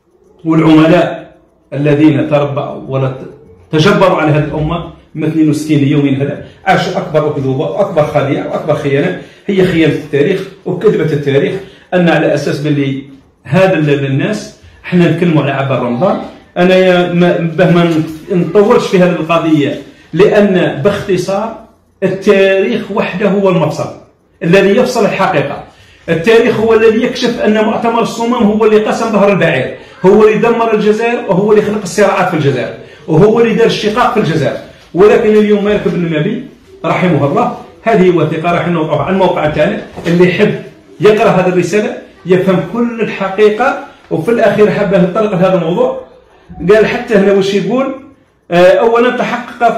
والعملاء الذين تربعوا ولا تجبروا على هذه الأمة من 62 يوم هذا عاشوا أكبر أكذوبة وأكبر خديعة وأكبر خيانة، هي خيانة التاريخ وكذبة التاريخ. أن على أساس باللي هذا الناس احنا نتكلموا على عبر رمضان. أنا ما نطولش في هذه القضية، لأن باختصار التاريخ وحده هو المفصل الذي يفصل الحقيقة. التاريخ هو الذي يكشف أن مؤتمر الصمام هو اللي قسم ظهر البعير، هو اللي دمر الجزائر، وهو اللي خلق الصراعات في الجزائر، وهو اللي دار الشقاق في الجزائر. ولكن اليوم مالك بن النبي رحمه الله هذه وثيقة راح نوقف على الموقع الثاني، اللي يحب يقرأ هذه الرسالة يفهم كل الحقيقة. وفي الأخير حاب نطرق لهذا الموضوع، قال حتى هنا وش يقول؟ أولا تحقق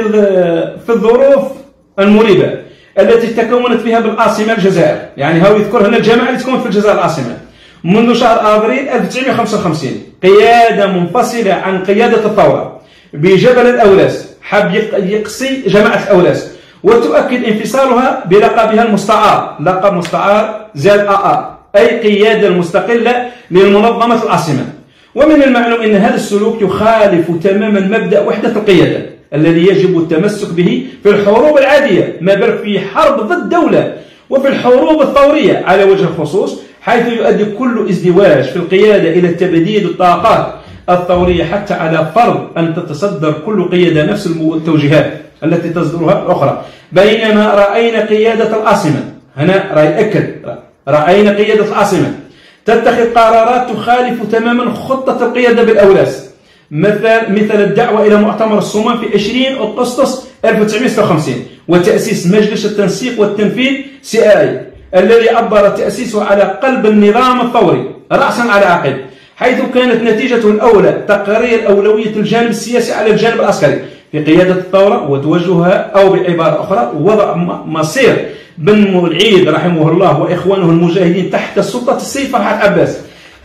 في الظروف المريبة التي تكونت فيها بالعاصمة الجزائر، يعني هو يذكر هنا الجماعة اللي تكون في الجزائر العاصمة منذ شهر أبريل 1955 قيادة منفصلة عن قيادة الثورة بجبل الأولاس، حاب يقصي جماعة الأولاس، وتؤكد انفصالها بلقبها المستعار، لقب مستعار زاد أي قيادة المستقلة للمنظمة العاصمة. ومن المعلوم أن هذا السلوك يخالف تماما مبدأ وحدة القيادة الذي يجب التمسك به في الحروب العادية، ما بالك في حرب ضد دولة وفي الحروب الثورية على وجه الخصوص، حيث يؤدي كل ازدواج في القيادة إلى تبديد الطاقات الثورية، حتى على فرض أن تتصدر كل قيادة نفس التوجيهات التي تصدرها الأخرى. بينما رأينا قيادة العاصمة، هنا رأي أكد، رأينا قيادة العاصمة تتخذ قرارات تخالف تماما خطة القيادة بالأولاس، مثل الدعوة إلى مؤتمر الصمام في 20 أغسطس 1956 وتأسيس مجلس التنسيق والتنفيذ CI الذي عبر تأسيسه على قلب النظام الثوري رأسا على عقب، حيث كانت نتيجته الأولى تقرير أولوية الجانب السياسي على الجانب العسكري في قيادة الثورة وتوجهها، أو بعبارة أخرى وضع مصير بن العيد رحمه الله وإخوانه المجاهدين تحت سلطة السيد فرحات عباس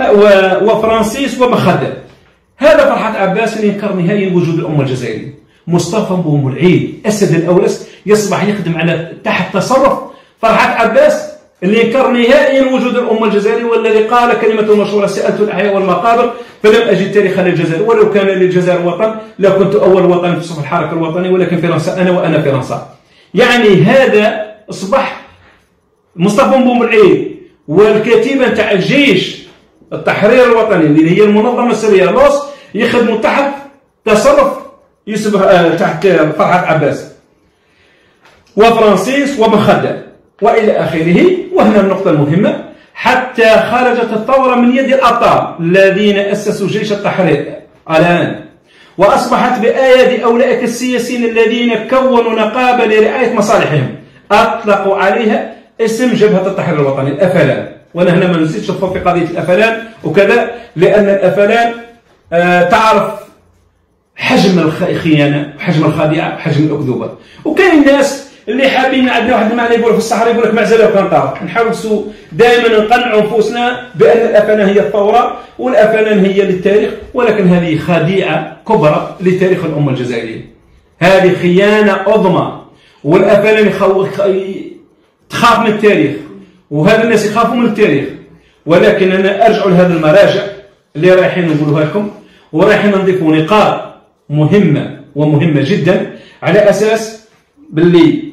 وفرانسيس ومخدر. هذا فرحات عباس اللي ينكر نهائيا وجود الأمة الجزائرية. مصطفى بن العيد أسد الأولاس يصبح يخدم على تحت تصرف فرحات عباس اللي انكر نهائيا وجود الأمة الجزائرية، والذي قال كلمة المشهورة: سألت الأحياء والمقابر فلم أجد تاريخا للجزائر، ولو كان للجزائر وطن لكنت أول وطن في صف الحركة الوطني، ولكن فرنسا أنا وأنا فرنسا. يعني هذا أصبح مصطفى بومبالعيد والكتيبة نتاع الجيش التحرير الوطني اللي هي المنظمة السرية لوس يخدموا تحت تصرف يوسف تحت فرحات عباس وفرانسيس ومخدر وإلى آخره. وهنا النقطة المهمة: حتى خرجت الثورة من يد الأبطال الذين أسسوا جيش التحرير الآن، وأصبحت بأيدي أولئك السياسيين الذين كونوا نقابة لرعاية مصالحهم أطلقوا عليها اسم جبهة التحرير الوطني الأفلان. وأنا هنا ما نزيدش في قضية الأفلان وكذا، لأن الأفلان تعرف حجم الخيانة وحجم الخديعة وحجم الأكذوبة. وكاين الناس اللي حابين، عندنا واحد المعنى يقول في الصحراء يقول لك معزة لو كان طارق. نحاولوا دائما نقنعوا انفسنا بان الافلان هي الثوره والافلان هي للتاريخ، ولكن هذه خديعه كبرى لتاريخ الامه الجزائريه. هذه خيانه عظمى، والافلان تخاف من التاريخ، وهذا الناس يخافوا من التاريخ. ولكن انا ارجع لهذا المراجع اللي رايحين نقولها لكم، ورايحين نضيفوا نقاط مهمه ومهمه جدا على اساس باللي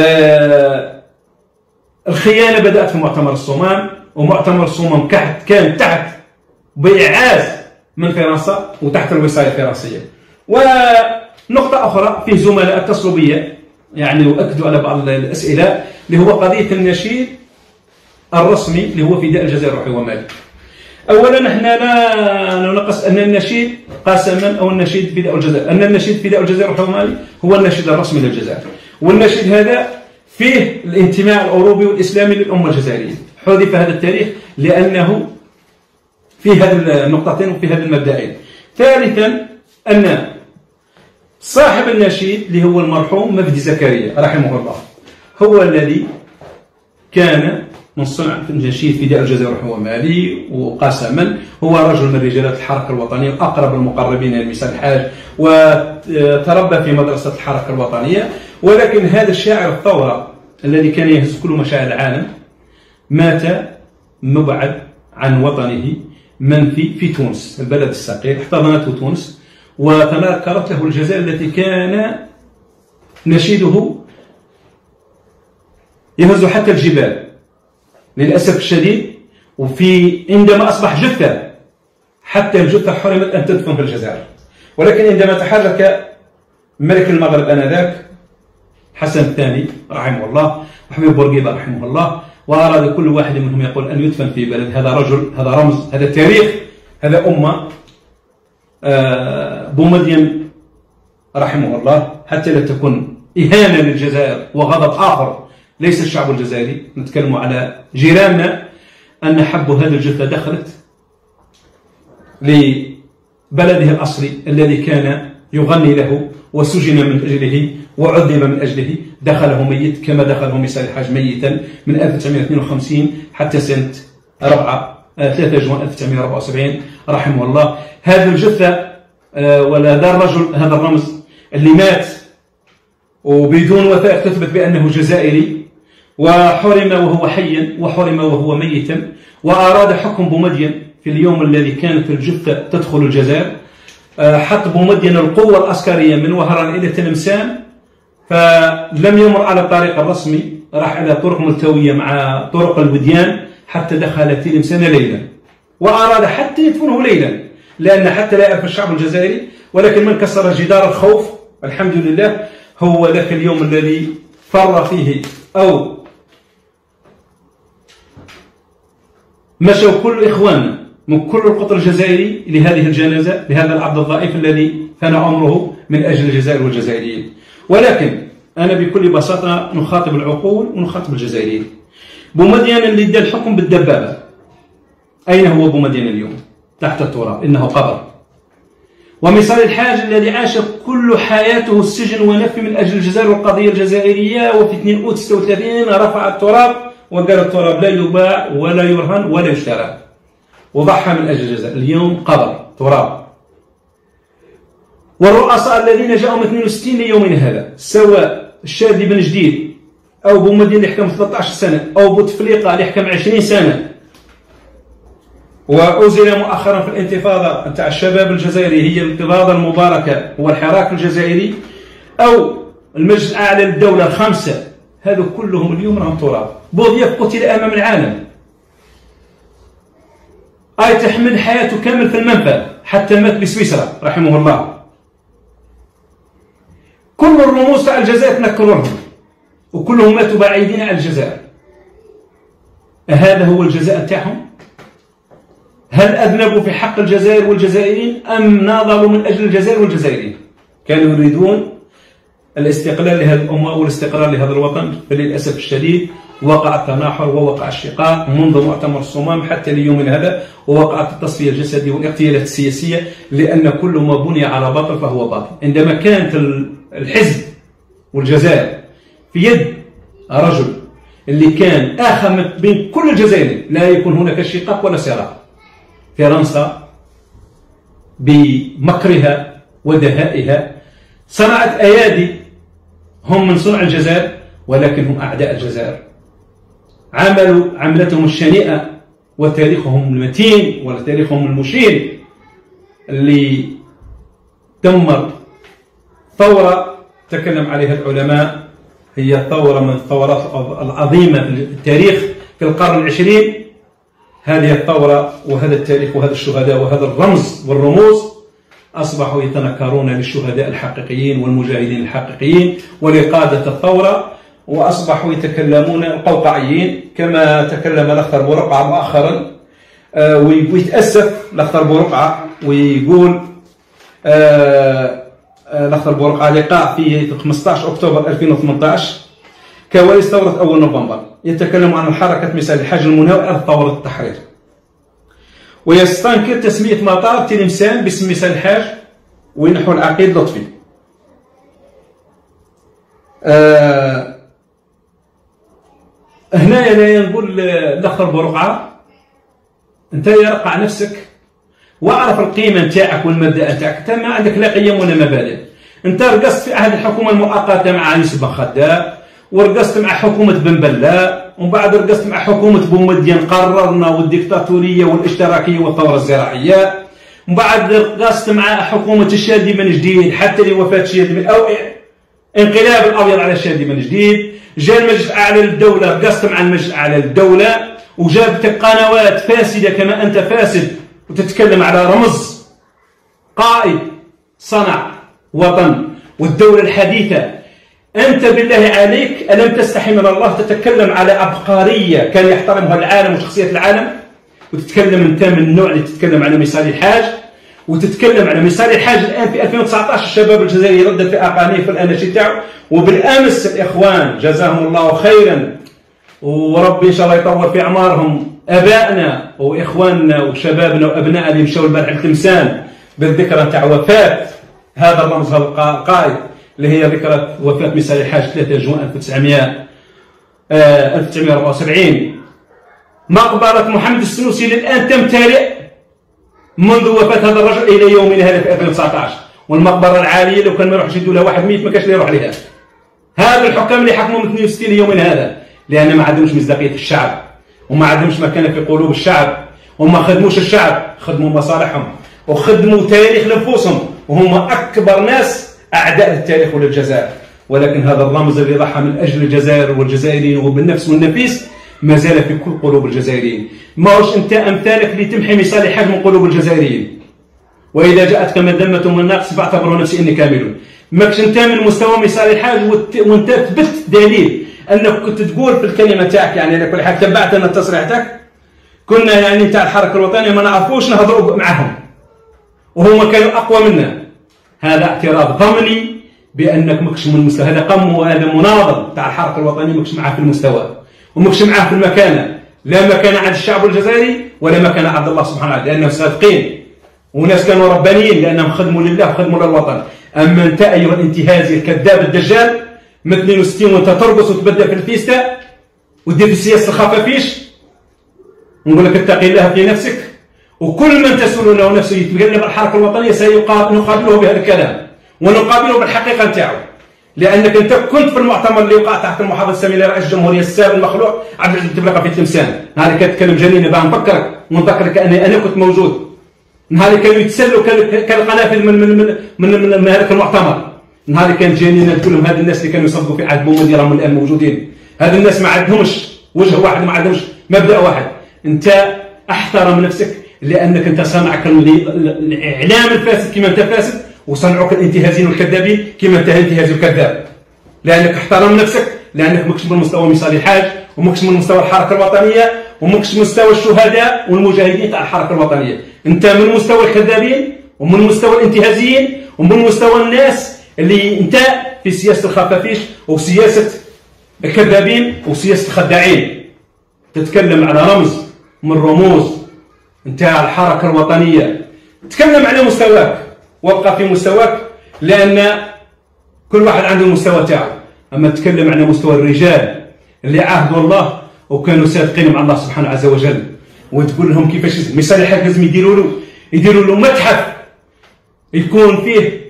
الخيانة بدأت في مؤتمر الصومال، ومؤتمر الصومال كان تحت بإعاز من فرنسا وتحت الوصاية الفرنسية. ونقطة أخرى، فيه زملاء اتصلوا بي يعني وأكدوا على بعض الأسئلة اللي هو قضية النشيد الرسمي اللي هو فداء الجزائر روحي ومالي. أولا احنا لا ننقص أن النشيد قسما أو النشيد فداء الجزائر، أن النشيد فداء الجزائر روحي ومالي هو النشيد الرسمي للجزائر، والنشيد هذا فيه الانتماء الأوروبي والإسلامي للأمة الجزائرية. حذف هذا التاريخ لأنه في هذه النقطتين وفي هذه المبدئين. ثالثا أن صاحب النشيد اللي هو المرحوم مفدي زكريا رحمه الله هو الذي كان من صنع النشيد فداء الجزائر روحي ومالي، وقسما هو رجل من رجالات الحركة الوطنية وأقرب المقربين لميساء الحاج، وتربى في مدرسة الحركة الوطنية. ولكن هذا الشاعر الثورة الذي كان يهز كل مشاعر العالم مات مبعد عن وطنه منفي في تونس البلد الصغير، احتضنته تونس وتنكرت له الجزائر التي كان نشيده يهز حتى الجبال للأسف الشديد. عندما أصبح جثة، حتى الجثة حرمت أن تدفن في الجزائر. ولكن عندما تحرك ملك المغرب آنذاك حسن الثاني رحمه الله وحبيب بورقيبة رحمه الله، وأراد كل واحد منهم يقول أن يدفن في بلد، هذا رجل، هذا رمز، هذا تاريخ، هذا أمة. بومدين رحمه الله حتى لا تكون إهانة للجزائر وغضب آخر ليس الشعب الجزائري، نتكلم على جيراننا، أن حب هذه الجثة دخلت لبلده الأصلي الذي كان يغني له وسجن من أجله وعذب من أجله، دخله ميت كما دخله ميساء الحاج ميتا من 1952 حتى سنة 3 جوان 1974 رحمه الله. هذه الجثة ولا هذا الرجل، هذا الرمز اللي مات وبدون وثائق تثبت بأنه جزائري، وحرم وهو حيا وحرم وهو ميتا، وأراد حكم بومدين في اليوم الذي كانت الجثة تدخل الجزائر. حط بومدين القوة العسكرية من وهران إلى تلمسان، فلم يمر على الطريق الرسمي، راح على طرق ملتوية مع طرق الوديان حتى دخل تلمسان ليلا، وأراد حتى يدفنه ليلا لأن حتى لا يعرف الشعب الجزائري. ولكن من كسر جدار الخوف الحمد لله هو ذاك اليوم الذي فر فيه أو مشوا كل إخواننا من كل القطر الجزائري لهذه الجنازة لهذا العبد الضعيف الذي فنى عمره من أجل الجزائر والجزائريين. ولكن أنا بكل بساطة نخاطب العقول ونخاطب الجزائريين. بومدين اللي ادى الحكم بالدبابة، أين هو بومدين اليوم؟ تحت التراب، إنه قبر. وميساء الحاج الذي عاش كل حياته السجن ونفي من أجل الجزائر والقضية الجزائرية، وفي 2 أوت 36 رفع التراب وقال التراب لا يباع ولا يرهن ولا يشترى، وضحى من أجل الجزائر. اليوم قبر تراب. والرؤساء الذين جاءوا من 62 ليومنا هذا، سواء الشاذلي بن جديد او بومدين اللي حكم 13 سنه، او بوتفليقه اللي حكم 20 سنه، وأزل مؤخرا في الانتفاضة نتاع الشباب الجزائري، هي الانتفاضة المباركة، هو الحراك الجزائري، أو المجلس الأعلى للدولة الخمسة، هذو كلهم اليوم راهم تراب. بوضياف قتل أمام العالم، أي تحمل حياته كامل في المنفى حتى مات بسويسرا رحمه الله. كل الرموز تاع الجزائر تنكروهم وكلهم ماتوا بعيدين عن الجزائر. هذا هو الجزاء تاعهم؟ هل أذنبوا في حق الجزائر والجزائريين أم ناضلوا من أجل الجزائر والجزائريين؟ كانوا يريدون الاستقلال لهذه الأمة والاستقرار لهذا الوطن، فللأسف الشديد وقع التناحر ووقع الشقاق منذ مؤتمر الصمام حتى ليومنا هذا، ووقعت التصفية الجسدية والاغتيالات السياسية، لأن كل ما بني على باطل فهو باطل. عندما كانت الحزب والجزائر في يد رجل اللي كان آخر بين كل الجزائريين، لا يكون هناك شقاق ولا صراع. فرنسا بمكرها ودهائها صنعت أيادي، هم من صنع الجزائر ولكن هم أعداء الجزائر، عملوا عملتهم الشنيئة وتاريخهم المتين وتاريخهم المشين اللي دمر ثورة تكلم عليها العلماء، هي ثورة من الثورات العظيمة في التاريخ في القرن العشرين. هذه الثورة وهذا التاريخ وهذا الشهداء وهذا الرمز والرموز أصبحوا يتنكرون للشهداء الحقيقيين والمجاهدين الحقيقيين ولقادة الثورة، وأصبحوا يتكلمون القوقعيين كما تكلم الأخضر بورقعة مؤخرا، ويتأسف الأخضر بورقعة ويقول الأخضر بورقعة لقاء في 15 أكتوبر 2018 كواليس ثورة أول نوفمبر، يتكلم عن حركة مثال الحاج المناوئ على ثورة التحرير، ويستنكر تسمية مطار تلمسان باسم مثال الحاج وينحو العقيد لطفي. هنا أنا نقول الأخضر بورقعة، أنت يرقع نفسك واعرف القيمة نتاعك والمبدأ نتاعك، أنت ما عندك لا قيم ولا مبادئ. أنت رقصت في عهد الحكومة المؤقتة مع يوسف بن خداء، ورقصت مع حكومة بن بلة، ومن بعد رقصت مع حكومة بومدين قررنا والديكتاتورية والاشتراكية والثورة الزراعية، ومن بعد رقصت مع حكومة الشادي من جديد حتى لوفاة الشادي من أو انقلاب الأبيض على الشادي من جديد. جاء المجلس الأعلى للدولة، رقصت مع المجلس الأعلى للدولة وجابتك قنوات فاسدة كما أنت فاسد وتتكلم على رمز قائد صنع وطن والدولة الحديثة. أنت بالله عليك ألم تستحي من الله تتكلم على عبقرية كان يحترمها العالم وشخصية العالم، وتتكلم أنت من النوع اللي تتكلم على مثال الحاج، وتتكلم على مثال الحاج الآن في 2019 الشباب الجزائري ردد في أغانيه في الأناشيد تاعو. وبالأمس الإخوان جزاهم الله خيرا وربي إن شاء الله يطول في أعمارهم، أبائنا وإخواننا وشبابنا وأبنائنا اللي مشاو البارح لتمسان بالذكرى تاع وفاة هذا الرمز هذا القائد اللي هي ذكرى وفاة مثال الحاج 3 جوان 1974. مقبرة محمد السنوسي للآن تمتلئ منذ وفاة هذا الرجل إلى يومنا هذا في 2019، والمقبرة العالية لو كان ما يروحش يدوا لها واحد ميت ما كانش اللي يروح لها. هذا الحكام اللي حكموا من 62 يومنا هذا لأن ما عندهمش مصداقية الشعب وما عندهمش مكانة في قلوب الشعب، وما خدموش الشعب، خدموا مصالحهم وخدموا تاريخ لنفوسهم، وهم أكبر ناس أعداء للتاريخ وللجزائر. ولكن هذا الرمز اللي ضحى من أجل الجزائر والجزائريين وبالنفس والنفيس ما زال في كل قلوب الجزائريين. ما هوش أنت أمثالك اللي تمحي مثال الحاج من قلوب الجزائريين. وإذا جاءتك مذمة من ناقص فاعتبروا نفسي إني كامل. ماكش أنت من مستوى مثال الحاج وأنت ثبت دليل أنك كنت تقول في الكلمة تاعك، يعني على كل حال تبعت أن التصريح تاعك كنا يعني تاع الحركة الوطنية ما نعرفوش نهضروا معهم وهم كانوا أقوى منا. هذا اعتراف ضمني بأنك ماكش من المستوى، هذا قم وهذا مناضل تاع الحركة الوطنية ماكش معاه في المستوى وماكش معاه في المكانة، لا مكانة عند الشعب الجزائري ولا مكانة عند الله سبحانه وتعالى، لأنهم صادقين وناس كانوا ربانيين لأنهم خدموا لله وخدموا للوطن. أما أنت أيها الانتهازي الكذاب الدجال من 62 وأنت ترقص وتبدأ في الفيستا ودير في السياسة الخفافيش، نقول لك اتقي الله في نفسك، وكل من تسول له نفسه يتقلب الحركة الوطنية سيقابله بهذا الكلام ونقابله بالحقيقة نتاعو. لانك انت كنت في المؤتمر اللي وقع تحت المحافظ السامي رئيس الجمهوريه السابق المخلوع عبد العزيز بوتفليقه في تلمسان. نهار اللي كتكلم جانينا باه نفكرك ونذكرك انا كنت موجود. نهار اللي كانوا يتسلوا كالقنافل من هذاك المؤتمر. نهار اللي كانت جانينا تقول لهم هذو الناس اللي كانوا يصدقوا في عهد بومدين راهم الان موجودين. هذو الناس ما عندهمش وجه واحد، ما عندهمش مبدا واحد. انت احترم نفسك لانك انت صنعك الاعلام الفاسد كما انت فاسد، وصنعوك الانتهازيين والكذابين كما انت انتهازي وكذاب. لانك احترم نفسك، لانك ماكش من مستوى مصالح الحاج، وماكش من مستوى الحركه الوطنيه، وماكش من مستوى الشهداء والمجاهدين تاع الحركه الوطنيه. انت من مستوى الكذابين ومن مستوى الانتهازيين ومن مستوى الناس اللي انت في سياسه الخفافيش وسياسه الكذابين وسياسه الخداعين. تتكلم على رمز من رموز نتاع الحركه الوطنيه، تكلم على مستواك وابقى في مستواك، لان كل واحد عنده المستوى تاعو. اما تتكلم على مستوى الرجال اللي عاهدوا الله وكانوا صادقين مع الله سبحانه عز وجل، وتقول لهم كيفاش مثال الحاج لازم يديروا له متحف يكون فيه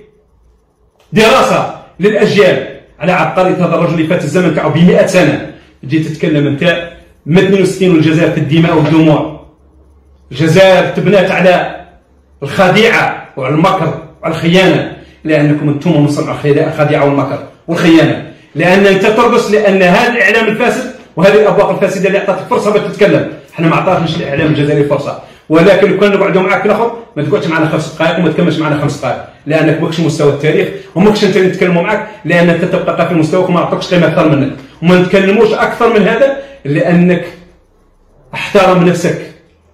دراسه للاجيال على عبقريه هذا الرجل اللي فات الزمن تاعو ب100 سنه. تجي تتكلم انت من 62 والجزائر في الدماء والدموع. الجزائر تبنات على الخديعه وعلى المكر وعلى الخيانه، لانكم انتم من صنع الخديعه والمكر والخيانه. لان انت ترقص، لان هذا الاعلام الفاسد وهذه الابواق الفاسده اللي اعطتك فرصه باش تتكلم. احنا ما عطاتناش الاعلام الجزائري فرصه، ولكن لو كان نقعدوا معاك ناخذ ما تقعدش معنا 5 دقائق وما تكملش معنا 5 دقائق، لانك ماكش مستوى التاريخ وماكش انت نتكلموا معاك، لان انت تبقى في مستواك وما نعطوكش قيمه اكثر منك، وما نتكلموش اكثر من هذا لانك احترم نفسك.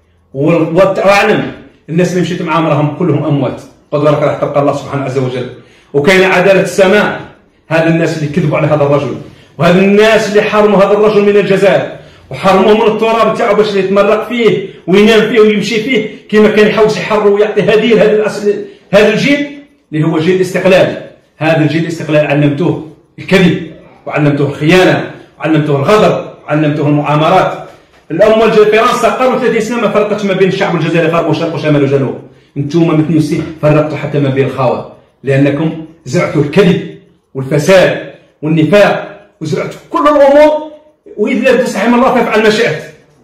واعلم الناس اللي مشيت معاهم راهم كلهم اموات، قدرك راح تبقى الله سبحانه عز وجل. وكاين عداله السماء. هذا الناس اللي كذبوا على هذا الرجل، وهذا الناس اللي حرموا هذا الرجل من الجزائر وحرموه من التراب تاعو باش يتمرق فيه وينام فيه ويمشي فيه كما كان يحوس يحرر ويعطي هديه هذا الجيل اللي هو جيل الاستقلال. هذا الجيل الاستقلال علمتوه الكذب وعلمتوه الخيانه وعلمتوه الغدر وعلمتوه المؤامرات. الامه فرنسا قرن 30 سنه ما فرقتش ما بين الشعب الجزائري غرب وشرق وشمال وجنوب. انتم من 62 فرقتوا حتى ما بين الخاوه، لانكم زرعتوا الكذب والفساد والنفاق وزرعتوا كل الامور. واذا لم تستحي من الله فافعل ما شئت.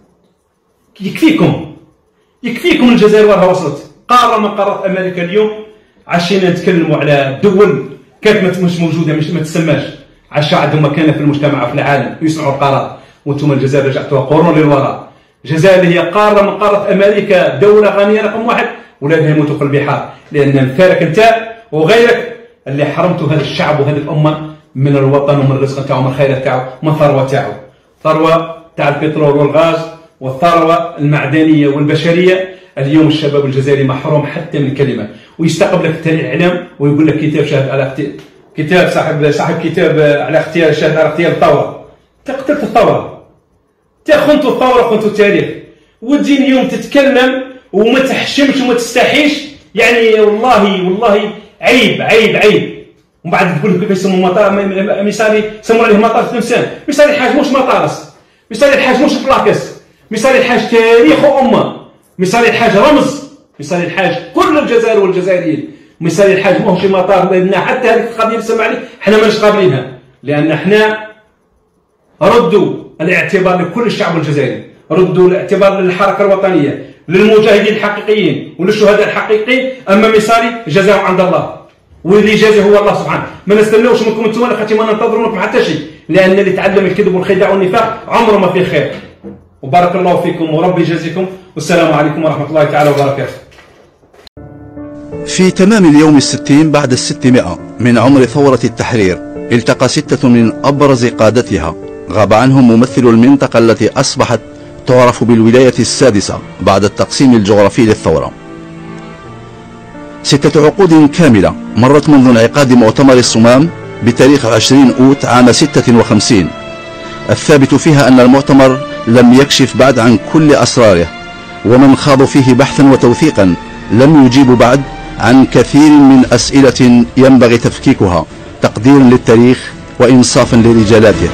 يكفيكم الجزائر وراها وصلت. قاره من قارات امريكا اليوم عشينا نتكلموا على دول كانت مش موجوده، مش ما تسماش، عشان عندهم مكانه في المجتمع وفي العالم ويصنعوا القرار. وانتم الجزائر رجعتوها قرون للوراء. الجزائر اللي هي قاره من قاره امريكا، دوله غنيه رقم 1، ولادها يموتوا في البحار، لان امثالك انت وغيرك اللي حرمتوا هذا الشعب وهذه الامه من الوطن ومن الرزق تاعو ومن الخيرات تاعو ومن الثروه تاعو. ثروه تاع البترول والغاز والثروه المعدنيه والبشريه. اليوم الشباب الجزائري محروم حتى من كلمه، ويستقبلك حتى الاعلام ويقول لك كتاب شاهد على كتاب صاحب كتاب على اختيار شاهد على اختيار الثوره. قتلت الثوره، خنتوا الثوره، خنتوا التاريخ، وتجي اليوم تتكلم وما تحشمش وما تستحيش. يعني والله عيب عيب عيب. ومن بعد تقول كيف يسموا مطار مثالي يسموا عليه مطار تلمسان. مثال الحاج مش مطارس، مثال الحاج مش بلاكس، مثال الحاج تاريخ وامه، مثال الحاج رمز، مثال الحاج كل الجزائر والجزائريين. مثال الحاج ماهوش مطار، لان حتى هذيك القضيه اللي سمع عليه احنا ماناش قابلينها، لان احنا ردوا الاعتبار لكل الشعب الجزائري، ردوا الاعتبار للحركه الوطنيه، للمجاهدين الحقيقيين وللشهداء الحقيقيين. اما مثالي جزاء عند الله، واللي يجازي هو الله سبحانه. ما نستناوش منكم انتم، خاطر ما ننتظروا منكم حتى شيء، لان اللي تعلم الكذب والخداع والنفاق عمره ما فيه خير. وبارك الله فيكم وربي يجازيكم، والسلام عليكم ورحمه الله تعالى وبركاته. في تمام اليوم 60 بعد 600 من عمر ثورة التحرير، التقى 6 من أبرز قادتها غاب عنهم ممثل المنطقة التي أصبحت تعرف بالولاية السادسة بعد التقسيم الجغرافي للثورة. 6 عقود كاملة مرت منذ انعقاد مؤتمر الصمام بتاريخ 20 أوت عام 56، الثابت فيها أن المؤتمر لم يكشف بعد عن كل أسراره، ومن خاضوا فيه بحثا وتوثيقا لم يجيبوا بعد عن كثير من أسئلة ينبغي تفكيكها تقديرا للتاريخ وإنصافا لرجالاته.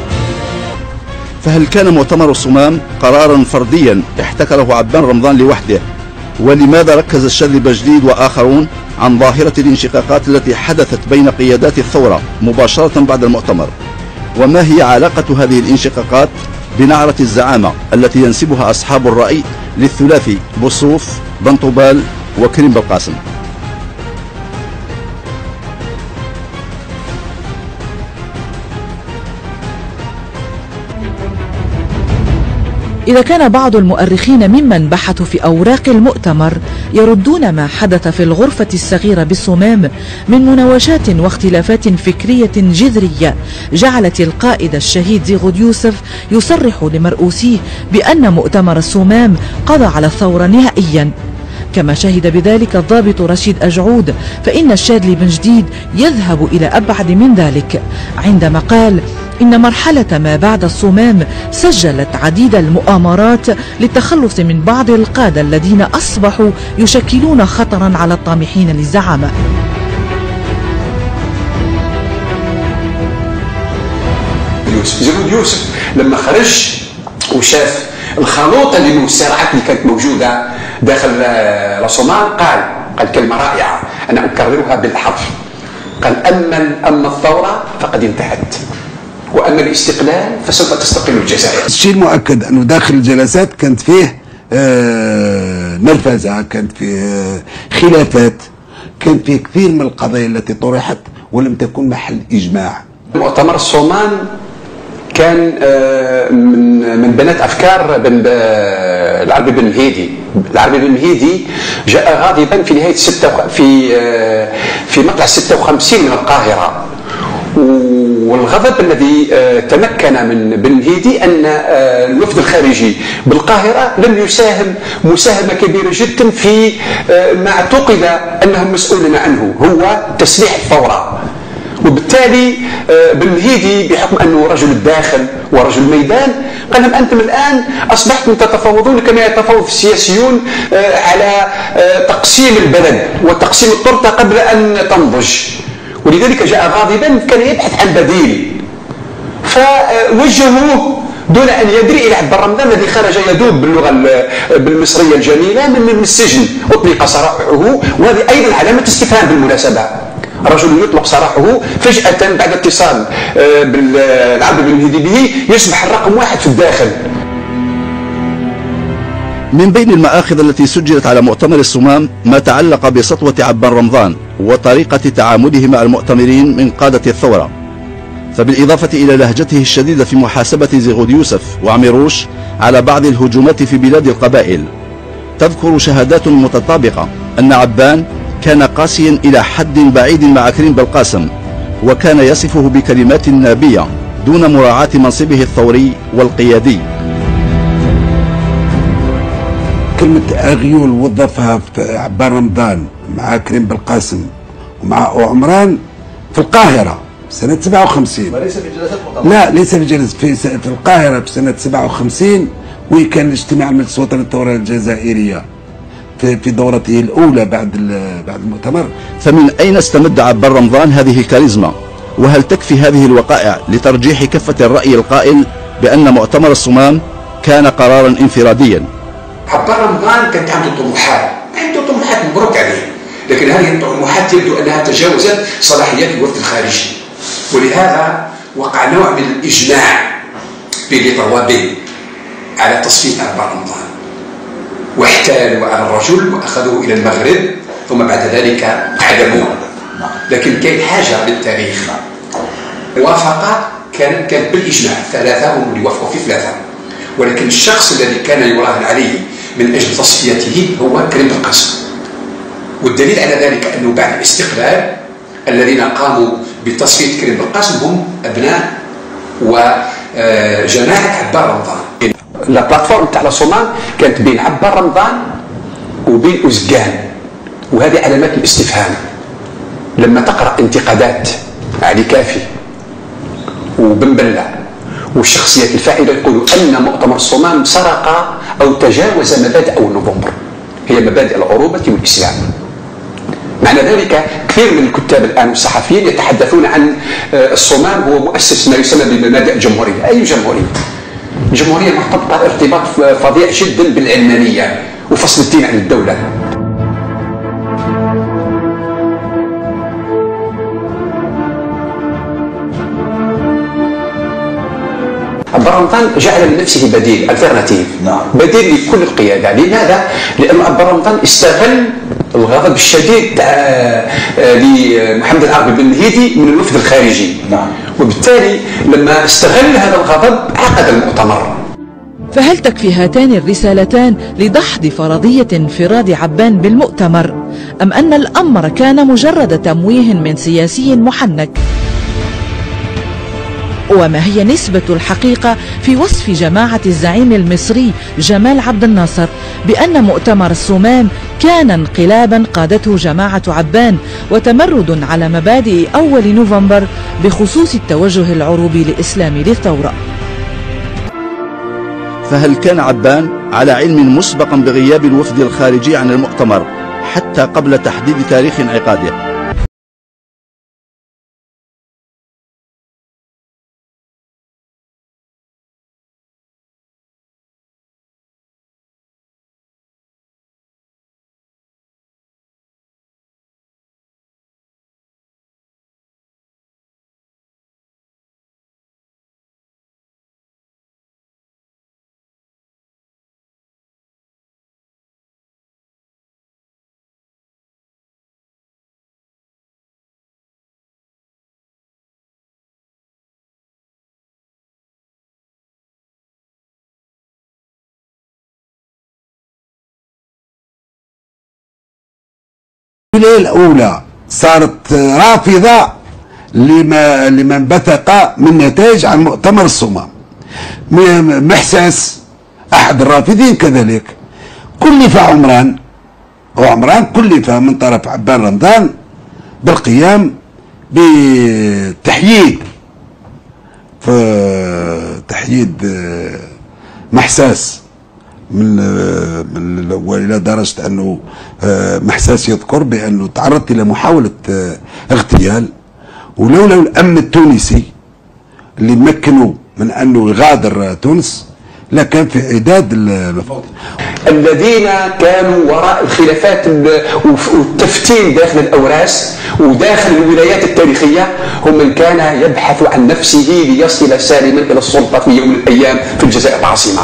فهل كان مؤتمر الصمام قرارا فرديا احتكره عبان رمضان لوحده؟ ولماذا ركز الشاذلي بجديد وآخرون عن ظاهرة الانشقاقات التي حدثت بين قيادات الثورة مباشرة بعد المؤتمر، وما هي علاقة هذه الانشقاقات بنعرة الزعامة التي ينسبها أصحاب الرأي للثلاثي بوصوف بن طوبال وكريم بلقاسم. إذا كان بعض المؤرخين ممن بحثوا في أوراق المؤتمر يردون ما حدث في الغرفة الصغيرة بالصمام من مناوشات واختلافات فكرية جذرية جعلت القائد الشهيد زيغود يوسف يصرح لمرؤوسيه بأن مؤتمر الصمام قضى على الثورة نهائيا، كما شهد بذلك الضابط رشيد أجعود، فإن الشاذلي بن جديد يذهب إلى أبعد من ذلك عندما قال إن مرحلة ما بعد الصمام سجلت عديد المؤامرات للتخلص من بعض القادة الذين أصبحوا يشكلون خطرا على الطامحين للزعامة. زيغود يوسف لما خرج وشاف الخلوط اللي من الصراعات اللي كانت موجودة داخل الصومال قال كلمة رائعة أنا أكررها بالحرف، قال أما الثورة فقد انتهت، وأما الاستقلال فسوف تستقل الجزائر. الشيء المؤكد أنه داخل الجلسات كانت فيه نرفزة، كانت فيه خلافات، كان فيه كثير من القضايا التي طرحت ولم تكن محل إجماع. مؤتمر الصومال كان من بنات أفكار العربي بن مهيدي. العربي بن مهيدي جاء غاضبا في نهاية في مطلع 56 من القاهرة، والغضب الذي تمكن من بن مهيدي أن الوفد الخارجي بالقاهرة لم يساهم مساهمة كبيرة جدا في ما اعتقد أنهم مسؤولون عنه، هو تسليح الثورة. وبالتالي بن مهيدي بحكم أنه رجل الداخل ورجل الميدان قال لهم أنتم الآن أصبحتم تتفاوضون كما يتفاوض السياسيون على تقسيم البلد وتقسيم التورتة قبل أن تنضج، ولذلك جاء غاضبا كان يبحث عن بديل، فوجهوه دون أن يدري إلى عبد الرمضان الذي خرج يذوب باللغة بالمصرية الجميلة من السجن، أطلق سراحه، وهذه أيضا علامة استفهام بالمناسبة. رجل يطلق سراحه فجأة بعد اتصال بالعربي بن مهيدي به يصبح الرقم 1 في الداخل. من بين المآخذ التي سجلت على مؤتمر الصمام ما تعلق بسطوة عبان رمضان وطريقة تعامله مع المؤتمرين من قادة الثورة، فبالإضافة إلى لهجته الشديدة في محاسبة زيغود يوسف وعميروش على بعض الهجومات في بلاد القبائل، تذكر شهادات متطابقة أن عبان كان قاسيا إلى حد بعيد مع كريم بلقاسم، وكان يصفه بكلمات نابية دون مراعاة منصبه الثوري والقيادي. كلمة أغيول وظفها في عبان رمضان مع كريم بلقاسم ومع عمران في القاهرة سنة 57، وليس في جلسات لا ليس في جلسة، في القاهرة في سنة 57، وكان الاجتماع مجلس وطني الثورة الجزائرية في دورته الأولى بعد المؤتمر. فمن أين استمد عبان رمضان هذه الكاريزما؟ وهل تكفي هذه الوقائع لترجيح كفة الرأي القائل بأن مؤتمر الصمام كان قرارا انفراديا؟ عبان رمضان كانت عنده طموحات مبروك عليه، لكن هذه الطموحات يبدو أنها تجاوزت صلاحيات الوفد الخارجي، ولهذا وقع نوع من الإجماع بين طوابين على تصفية عبان رمضان، واحتالوا على الرجل وأخذوه إلى المغرب، ثم بعد ذلك عدموه. لكن كاين حاجة بالتاريخ، موافقة كانت بالإجماع، 3 هم اللي وافقوا في 3، ولكن الشخص الذي كان يراهن عليه من أجل تصفيته هو كريم بلقاسم. والدليل على ذلك أنه بعد الاستقلال الذين قاموا بتصفية كريم بلقاسم هم أبناء وجماعة عبان رمضان. لا بلاتفورم تاع الصومال كانت بين عبان رمضان وبين أوزقان، وهذه علامات الاستفهام. لما تقرأ انتقادات علي كافي وبن بلة والشخصيات الفاعلة يقولوا أن مؤتمر الصومال سرق أو تجاوز مبادئ أول نوفمبر، هي مبادئ العروبة والإسلام. معنى ذلك كثير من الكتاب الآن والصحفيين يتحدثون عن الصومال هو مؤسس ما يسمى بمبادئ الجمهورية. أي جمهورية؟ الجمهورية مرتبطة ارتباط فظيع جدا بالعلمانية وفصل الدين عن الدولة. رمضان جعل لنفسه بديل الترناتيف، بديل لكل القياده. لماذا؟ لان ابا رمضان استغل الغضب الشديد لمحمد العربي بن مهيدي من الوفد الخارجي، وبالتالي لما استغل هذا الغضب عقد المؤتمر. فهل تكفي هاتان الرسالتان لدحض فرضية انفراد عبان بالمؤتمر، أم أن الأمر كان مجرد تمويه من سياسي محنك؟ وما هي نسبة الحقيقة في وصف جماعة الزعيم المصري جمال عبد الناصر بأن مؤتمر الصمام كان انقلابا قادته جماعة عبان وتمرد على مبادئ أول نوفمبر بخصوص التوجه العروبي الإسلامي للثورة؟ فهل كان عبان على علم مسبقا بغياب الوفد الخارجي عن المؤتمر حتى قبل تحديد تاريخ انعقاده؟ الليلة الأولى صارت رافضة لمن بثق من نتائج عن مؤتمر الصمام. محساس أحد الرافضين كذلك كلف عمران، وعمران كلف من طرف عبان رمضان بالقيام بتحييد محساس والى درجه انه محساس يذكر بانه تعرضت الى محاوله اغتيال، ولولا الامن التونسي اللي مكنوا من انه يغادر تونس لكان في اعداد المفاوض. الذين كانوا وراء الخلافات والتفتيل داخل الاوراس وداخل الولايات التاريخيه هم من كان يبحث عن نفسه ليصل سالما الى السلطه في يوم من الايام في الجزائر العاصمه.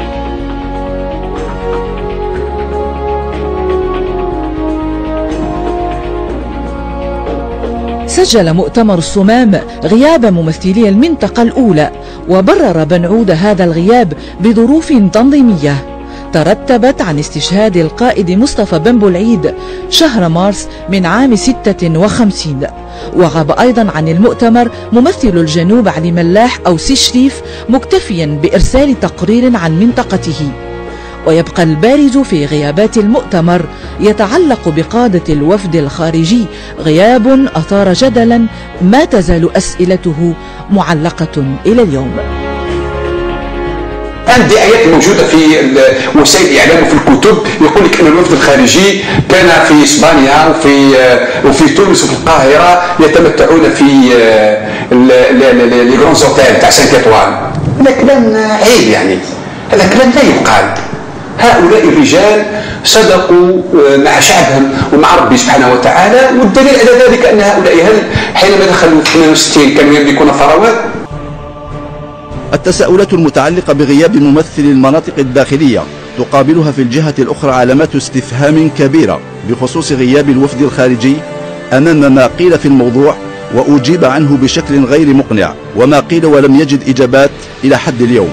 سجل مؤتمر الصمام غياب ممثلي المنطقة الأولى، وبرر بن عودة هذا الغياب بظروف تنظيمية ترتبت عن استشهاد القائد مصطفى بن بولعيد شهر مارس من عام 56، وغاب أيضا عن المؤتمر ممثل الجنوب علي ملاح أو سي شريف مكتفيا بإرسال تقرير عن منطقته. ويبقى البارز في غيابات المؤتمر يتعلق بقادة الوفد الخارجي، غياب أثار جدلا ما تزال أسئلته معلقة إلى اليوم. عندي آيات موجودة في وسائل الإعلام وفي الكتب يقول لك أن الوفد الخارجي كان في إسبانيا وفي تونس وفي القاهرة يتمتعون في لي غران اوتيل تاع 5 إيطوال. هذا كلام عيب، يعني هذا كلام لا يقال. هؤلاء الرجال صدقوا مع شعبهم ومع ربي سبحانه وتعالى، والدليل على ذلك أن هؤلاء حينما دخلوا في 62 كانوا يملكون ثروات. التساؤلات المتعلقة بغياب ممثل المناطق الداخلية تقابلها في الجهة الأخرى علامات استفهام كبيرة بخصوص غياب الوفد الخارجي أمام ما قيل في الموضوع وأجيب عنه بشكل غير مقنع، وما قيل ولم يجد إجابات إلى حد اليوم.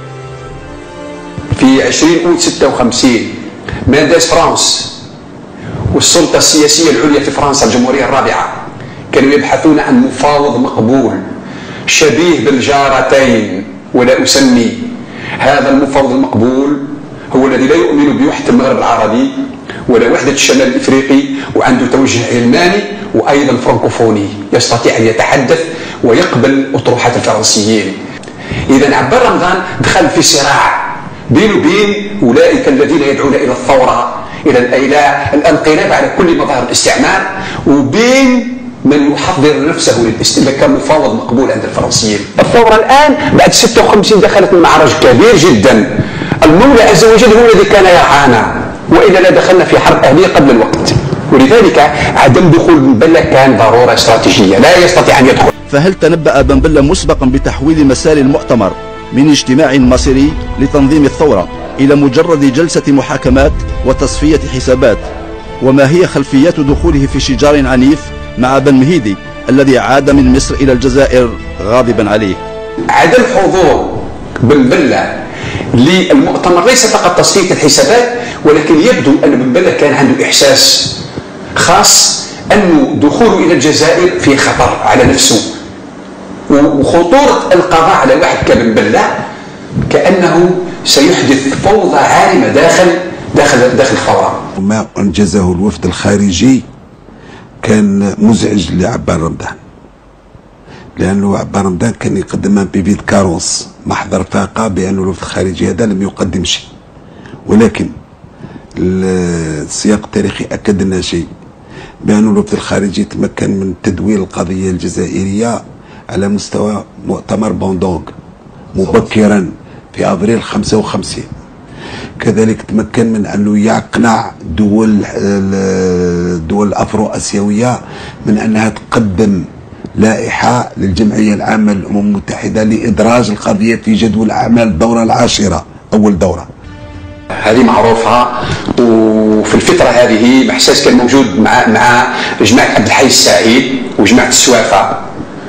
في 20 أوت 56 مانديس فرانس والسلطة السياسية العليا في فرنسا الجمهورية الرابعة كانوا يبحثون عن مفاوض مقبول شبيه بالجارتين، ولا أسمي هذا المفاوض المقبول هو الذي لا يؤمن بوحدة المغرب العربي ولا وحدة الشمال الإفريقي، وعنده توجه علماني وأيضا فرنكوفوني، يستطيع أن يتحدث ويقبل أطروحات الفرنسيين. إذا عبان رمضان دخل في صراع بينه وبين أولئك الذين يدعون إلى الثورة، إلى الانقلاب على كل مظاهر الاستعمار، وبين من يحضر نفسه للاستمرار كمفاوض مقبول عند الفرنسيين. الثورة الآن بعد 56 دخلت معرج كبير جدا. المولى عز وجل هو الذي كان يرعانا، وإلا لا دخلنا في حرب أهلية قبل الوقت، ولذلك عدم دخول بن بلة كان ضرورة استراتيجية، لا يستطيع أن يدخل. فهل تنبأ بن بلة مسبقا بتحويل مسار المؤتمر من اجتماع مصيري لتنظيم الثورة إلى مجرد جلسة محاكمات وتصفية حسابات؟ وما هي خلفيات دخوله في شجار عنيف مع بن مهيدي الذي عاد من مصر إلى الجزائر غاضبا عليه؟ عدم حضور بن بلة للمؤتمر ليس فقط تصفية الحسابات، ولكن يبدو أن بن بلة كان عنده إحساس خاص أنه دخوله إلى الجزائر في خطر على نفسه، وخطورة القضاء على واحد كبن بلة كأنه سيحدث فوضى عارمة داخل الثورة. وما أنجزه الوفد الخارجي كان مزعج لعبان رمضان، لأنه عبان رمضان كان يقدم ان بيفيد كاروس محضر فاقة بأن الوفد الخارجي هذا لم يقدم شيء، ولكن السياق التاريخي أكد لنا شيء، بأن الوفد الخارجي تمكن من تدوير القضية الجزائرية على مستوى مؤتمر بوندونغ مبكرا في أبريل 55. كذلك تمكن من أنه يقنع الدول الأفرو أسيوية من أنها تقدم لائحة للجمعية العامة للأمم المتحدة لإدراج القضية في جدول أعمال الدورة العاشرة، أول دورة. هذه معروفة. وفي الفترة هذه محساس كان موجود مع جماعة عبد الحي السعيد وجماعة السوافة،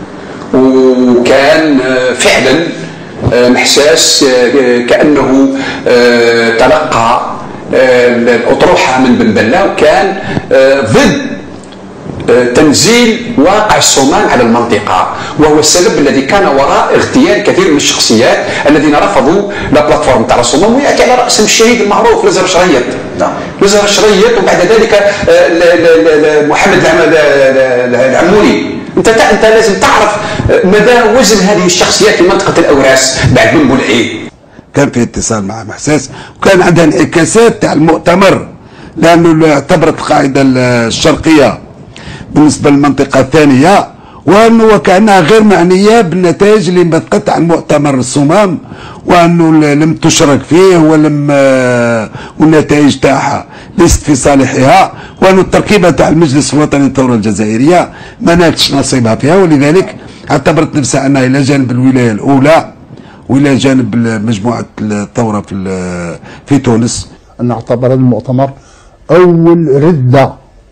وكان فعلا محساس كأنه تلقى الأطروحة من بن بلة، وكان ضد تنزيل واقع الصومال على المنطقة، وهو السبب الذي كان وراء اغتيال كثير من الشخصيات الذين رفضوا لا بلاتفورم تاع الصومال، ويأتي على رأسهم الشهيد المعروف لزر شريط. لزر شريط، وبعد ذلك محمد العموري. انت لازم تعرف مدى وزن هذه الشخصيات في منطقة الأوراس بعد بن بولعيد. كان في اتصال مع محساس، وكان عندها انعكاسات تاع المؤتمر، لأنه اعتبرت القاعدة الشرقية بالنسبة للمنطقة الثانية وأنه وكأنها غير معنية بالنتائج اللي بتقت عن مؤتمر الصمام، وأنه لم تشرك فيه والنتائج تاعها ليست في صالحها، وأن التركيبة تاع المجلس الوطني للثورة الجزائرية ما نالتش نصيبها فيها، ولذلك اعتبرت نفسها أنها إلى جانب الولاية الأولى وإلى جانب مجموعة الثورة في تونس. أن اعتبر المؤتمر أول ردة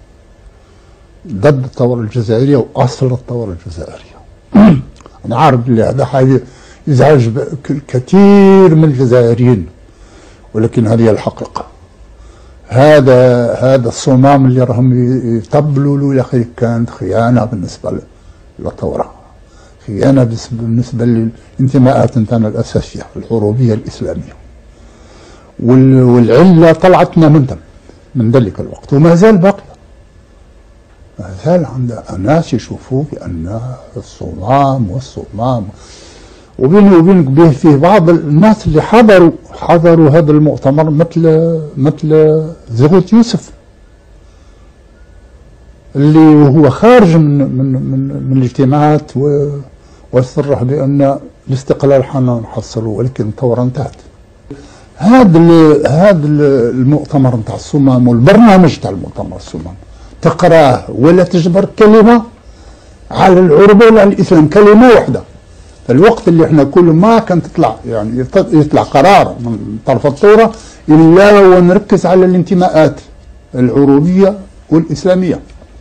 ضد الثورة الجزائرية وأصل الثورة الجزائرية. أنا عارف بلي هذا حاجة يزعج كثير من الجزائريين، ولكن هذه الحقيقة. هذا الصمام اللي راهم يطبلوا له يا أخي كانت خيانة بالنسبة للثورة، خيانة بالنسبة للانتماءات نتاعنا الأساسية الحروبية الإسلامية، والعلة طلعتنا من ذلك الوقت وما زال باقية. ما زال عند ناس يشوفوا بأن الصمام وبيني وبينك فيه بعض الناس اللي حضروا هذا المؤتمر مثل زغوت يوسف اللي وهو خارج من الاجتماعات وصرح بأن الاستقلال حنحصله، ولكن الثورة انتهت. هذا المؤتمر نتاع الصمام والبرنامج تاع المؤتمر الصمام تقراه ولا تجبر كلمة على العربة ولا على الإسلام، كلمة واحدة. الوقت اللي احنا كل ما كان تطلع يعني يطلع قرار من طرف الثورة إلا ونركز على الانتماءات العروبية والإسلامية.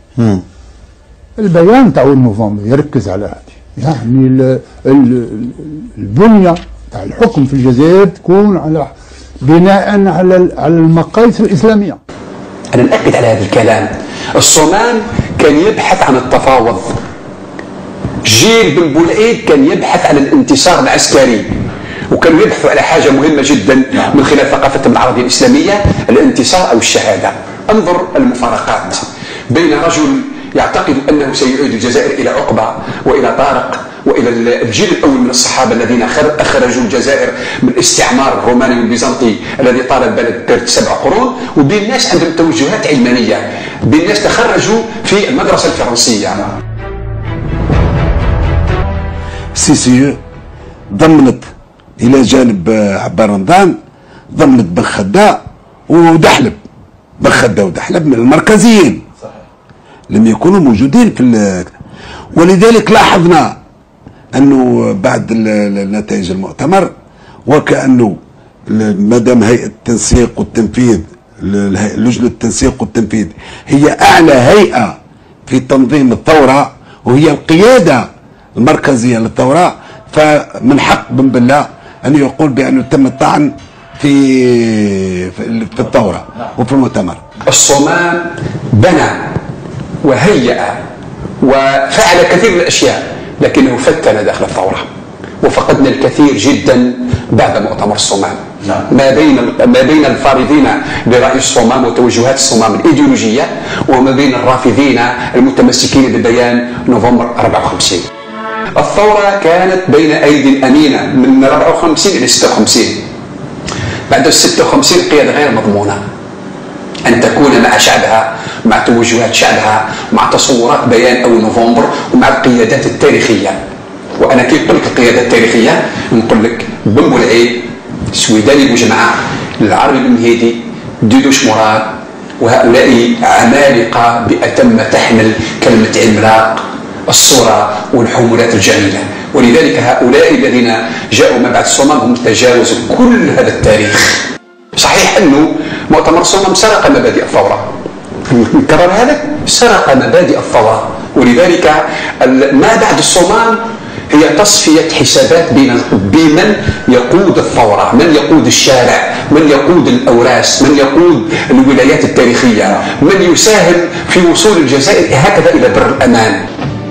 البيان تاع نوفمبر يركز على هذه، يعني البنية تاع الحكم في الجزائر تكون على بناء على المقاييس الإسلامية. أنا نأكد على هذا الكلام. الصومال كان يبحث عن التفاوض، جيل بن بولعيد كان يبحث عن الانتصار العسكري، وكانوا يبحثوا على حاجة مهمة جدا من خلال ثقافتهم العربية الإسلامية، الانتصار أو الشهادة. انظر المفارقات بين رجل يعتقد أنه سيعيد الجزائر إلى عقبة وإلى طارق وإلى الجيل الأول من الصحابة الذين أخرجوا الجزائر من الاستعمار الروماني والبيزنطي الذي طال البلد 7 قرون، وبين ناس عندهم توجهات علمانية، بين ناس تخرجوا في المدرسة الفرنسية. سيسيو ضمنت إلى جانب عبان رمضان، ضمنت بن خداء ودحلب. بن خداء ودحلب من المركزيين لم يكونوا موجودين ولذلك لاحظنا انه بعد نتائج المؤتمر وكانه مادام هيئه التنسيق والتنفيذ لجنه التنسيق والتنفيذ هي اعلى هيئه في تنظيم الثوره وهي القياده المركزيه للثوره، فمن حق بن بلة ان يقول بانه تم الطعن في الثوره وفي المؤتمر. الصومال بنى وهيأ وفعل كثير من الاشياء، لكنه فتن داخل الثوره، وفقدنا الكثير جدا بعد مؤتمر الصومال. ما بين الفارضين برأي الصومال وتوجهات الصومال الإيديولوجية، وما بين الرافضين المتمسكين ببيان نوفمبر 54. الثورة كانت بين أيدي أمينة من 54 إلى 56. بعد 56 قيادة غير مضمونة أن تكون مع شعبها، مع توجهات شعبها، مع تصورات بيان أول نوفمبر، ومع القيادات التاريخية. وأنا كي نقول لك القيادات التاريخية نقول لك بن بولعيد، سويداني بوجمعة، العربي بن مهيدي، ديدوش مراد، وهؤلاء عمالقة بأتم تحمل كلمة عملاق، الصورة والحمولات الجميلة. ولذلك هؤلاء الذين جاءوا من بعد الصومال هم تجاوزوا كل هذا التاريخ. صحيح أنه مؤتمر الصومال سرق مبادئ الثورة، نكرر هذا، سرق مبادئ الثورة. ولذلك ما بعد الصومال هي تصفية حسابات بمن يقود الثورة، من يقود الشارع، من يقود الأوراس، من يقود الولايات التاريخية، من يساهم في وصول الجزائر هكذا إلى بر الأمان.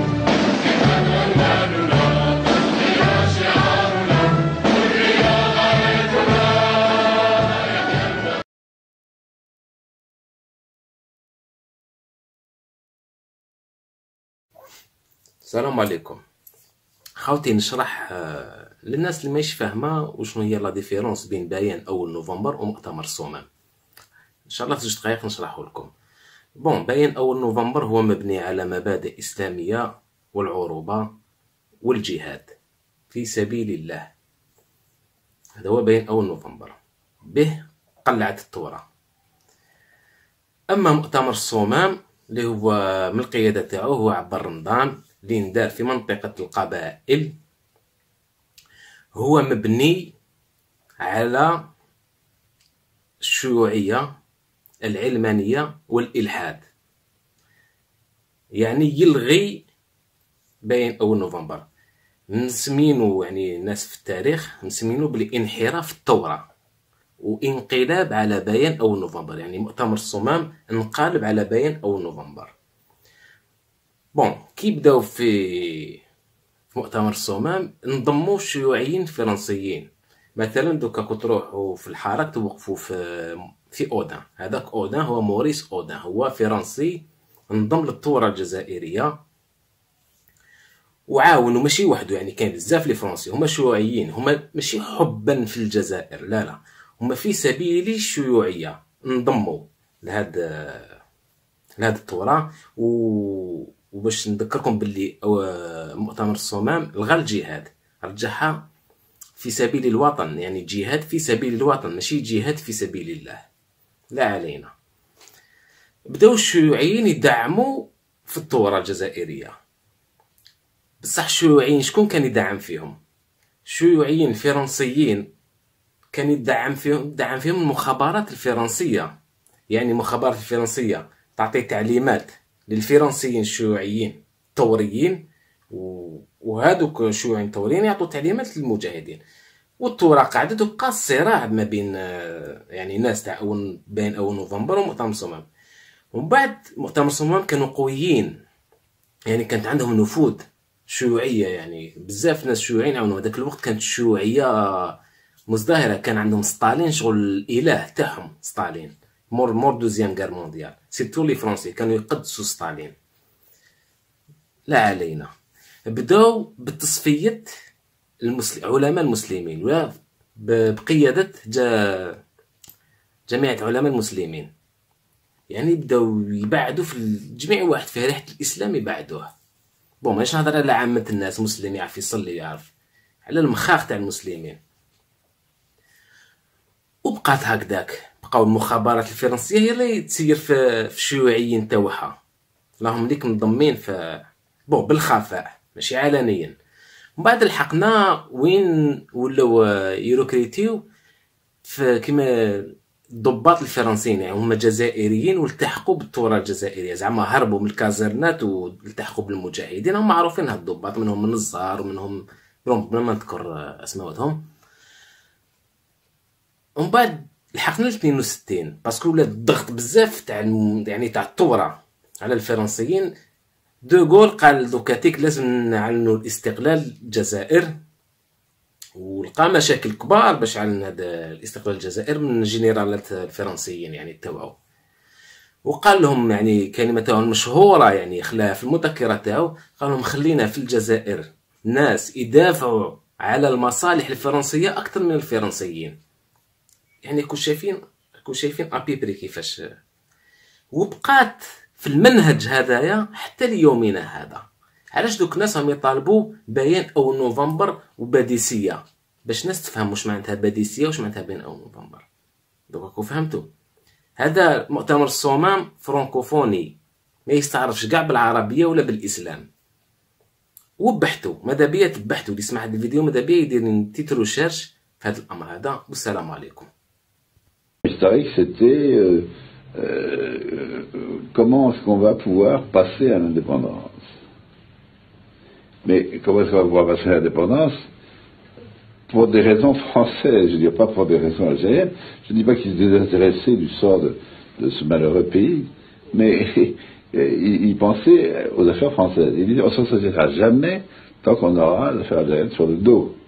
السلام عليكم. خاوتي نشرح للناس اللي ماهيش فاهمه وشنو هي لا ديفيرونس بين بيان اول نوفمبر ومؤتمر الصومال. ان شاء الله في 2 دقائق نشرحه لكم. بيان اول نوفمبر هو مبني على مبادئ اسلاميه والعروبه والجهاد في سبيل الله. هذا هو بيان اول نوفمبر، به قلعت الثوره. اما مؤتمر الصومال اللي هو من القياده تاعو هو عبد الرمضان اللي ندار في منطقة القبائل، هو مبني على الشيوعية العلمانية والإلحاد، يعني يلغي بين أول نوفمبر. نسمينو يعني الناس في التاريخ نسمينو بالانحراف الثورة وانقلاب على بيان أول نوفمبر، يعني مؤتمر الصومال انقلب على بيان أول نوفمبر. كي بداو في مؤتمر الصومال انضموا شيوعيين فرنسيين. مثلا دوكا كنت تروحوا في الحركة توقفوا في اودان، هذاك اودان هو موريس اودان، هو فرنسي انضم للثورة الجزائرية وعاونوا، ماشي وحده، يعني كان بزاف لي فرنسي هما شيوعيين، هما ماشي حبا في الجزائر، لا هما في سبيل الشيوعية انضموا لهذا الثورة. وباش نذكركم باللي مؤتمر الصومال لغى الجهاد، رجعها في سبيل الوطن، يعني جهاد في سبيل الوطن ماشي جهاد في سبيل الله، لا علينا. بداو الشيوعيين يدعموا في الثورة الجزائرية، بصح الشيوعيين شكون كان يدعم فيهم؟ شيوعيين فرنسيين كان يدعم فيهم المخابرات الفرنسية، يعني المخابرات الفرنسية تعطي تعليمات للفرنسيين الشيوعيين الثوريين، وهذوك الشيوعيين الثوريين يعطوا تعليمات للمجاهدين. والثورة قاعدة تبقى الصراع ما بين يعني ناس تاع بين أول نوفمبر ومؤتمر الصومال. ومن بعد مؤتمر الصومال كانوا قويين، يعني كانت عندهم نفوذ شيوعية، يعني بزاف ناس شيوعيين عاونوا. هذاك الوقت كانت الشيوعية مزدهرة، كان عندهم ستالين شغل الإله تاعهم، ستالين مور دوزيام غير مونديال، سيرتو لي فرنسي كانوا يقدسوا ستالين، لا علينا. بداو بتصفية علماء المسلمين بقيادة جماعة علماء المسلمين، يعني بداو يبعدوا في جميع واحد في ريحة الإسلام يبعدوه. ماش نهضر على عامة الناس مسلم يعرف يصلي، يعرف على المخاخ تاع المسلمين. وبقات هكذاك، بقاو المخابرات الفرنسية هي اللي تسير في الشيوعيين تاعها، راهم ليك منضمين في بالخفاء ماشي علنيا. ومن بعد لحقنا وين ولاو يروكريتيو في كيما الضباط الفرنسيين، يعني هما جزائريين والتحقوا بالثوره الجزائريه، زعما هربوا من الكازرنات والتحقوا بالمجاهدين. هم معروفين هاد الضباط، منهم النزار ومنهم بلا ما نذكر اسماءهم. ومن بعد لحقنا 62 باسكو ولا الضغط بزاف تاع يعني تاع الثوره على الفرنسيين. دوغول قال دوكاتيك لازم نعلنوا الاستقلال الجزائر، ولقى مشاكل كبار باش علن هذا الاستقلال الجزائر من الجنرالات الفرنسيين يعني تاعو. وقال لهم يعني كلمه تاعو المشهوره يعني خلاها في المذكره تاعو، قال لهم خلينا في الجزائر ناس يدافعوا على المصالح الفرنسيه اكثر من الفرنسيين. يعني كون شايفين ابيبري كيفاش. وبقات في المنهج هذايا حتى ليومنا هذا. علاش دوك الناس هم يطالبوا بيان اول نوفمبر وباديسيه، باش الناس تفهم واش معناتها باديسيه واش معناتها بيان اول نوفمبر. دوك راكم فهمتوا. هذا مؤتمر الصمام فرانكوفوني، ما يستعرفش كاع بالعربيه ولا بالاسلام. وبحثوا ماذا بيا تبحثوا، اللي يسمع هذا الفيديو ماذا بيا يدير تيترو شيرش في هذا الامر هذا. والسلام عليكم. Historique, c'était comment est-ce qu'on va pouvoir passer à l'indépendance. Mais comment est-ce qu'on va pouvoir passer à l'indépendance? Pour des raisons françaises, je ne dis pas pour des raisons algériennes. Je ne dis pas qu'ils se désintéressaient du sort de ce malheureux pays, mais ils pensaient aux affaires françaises. Ils disaient on ne s'en sortira jamais tant qu'on aura l'affaire algérienne sur le dos.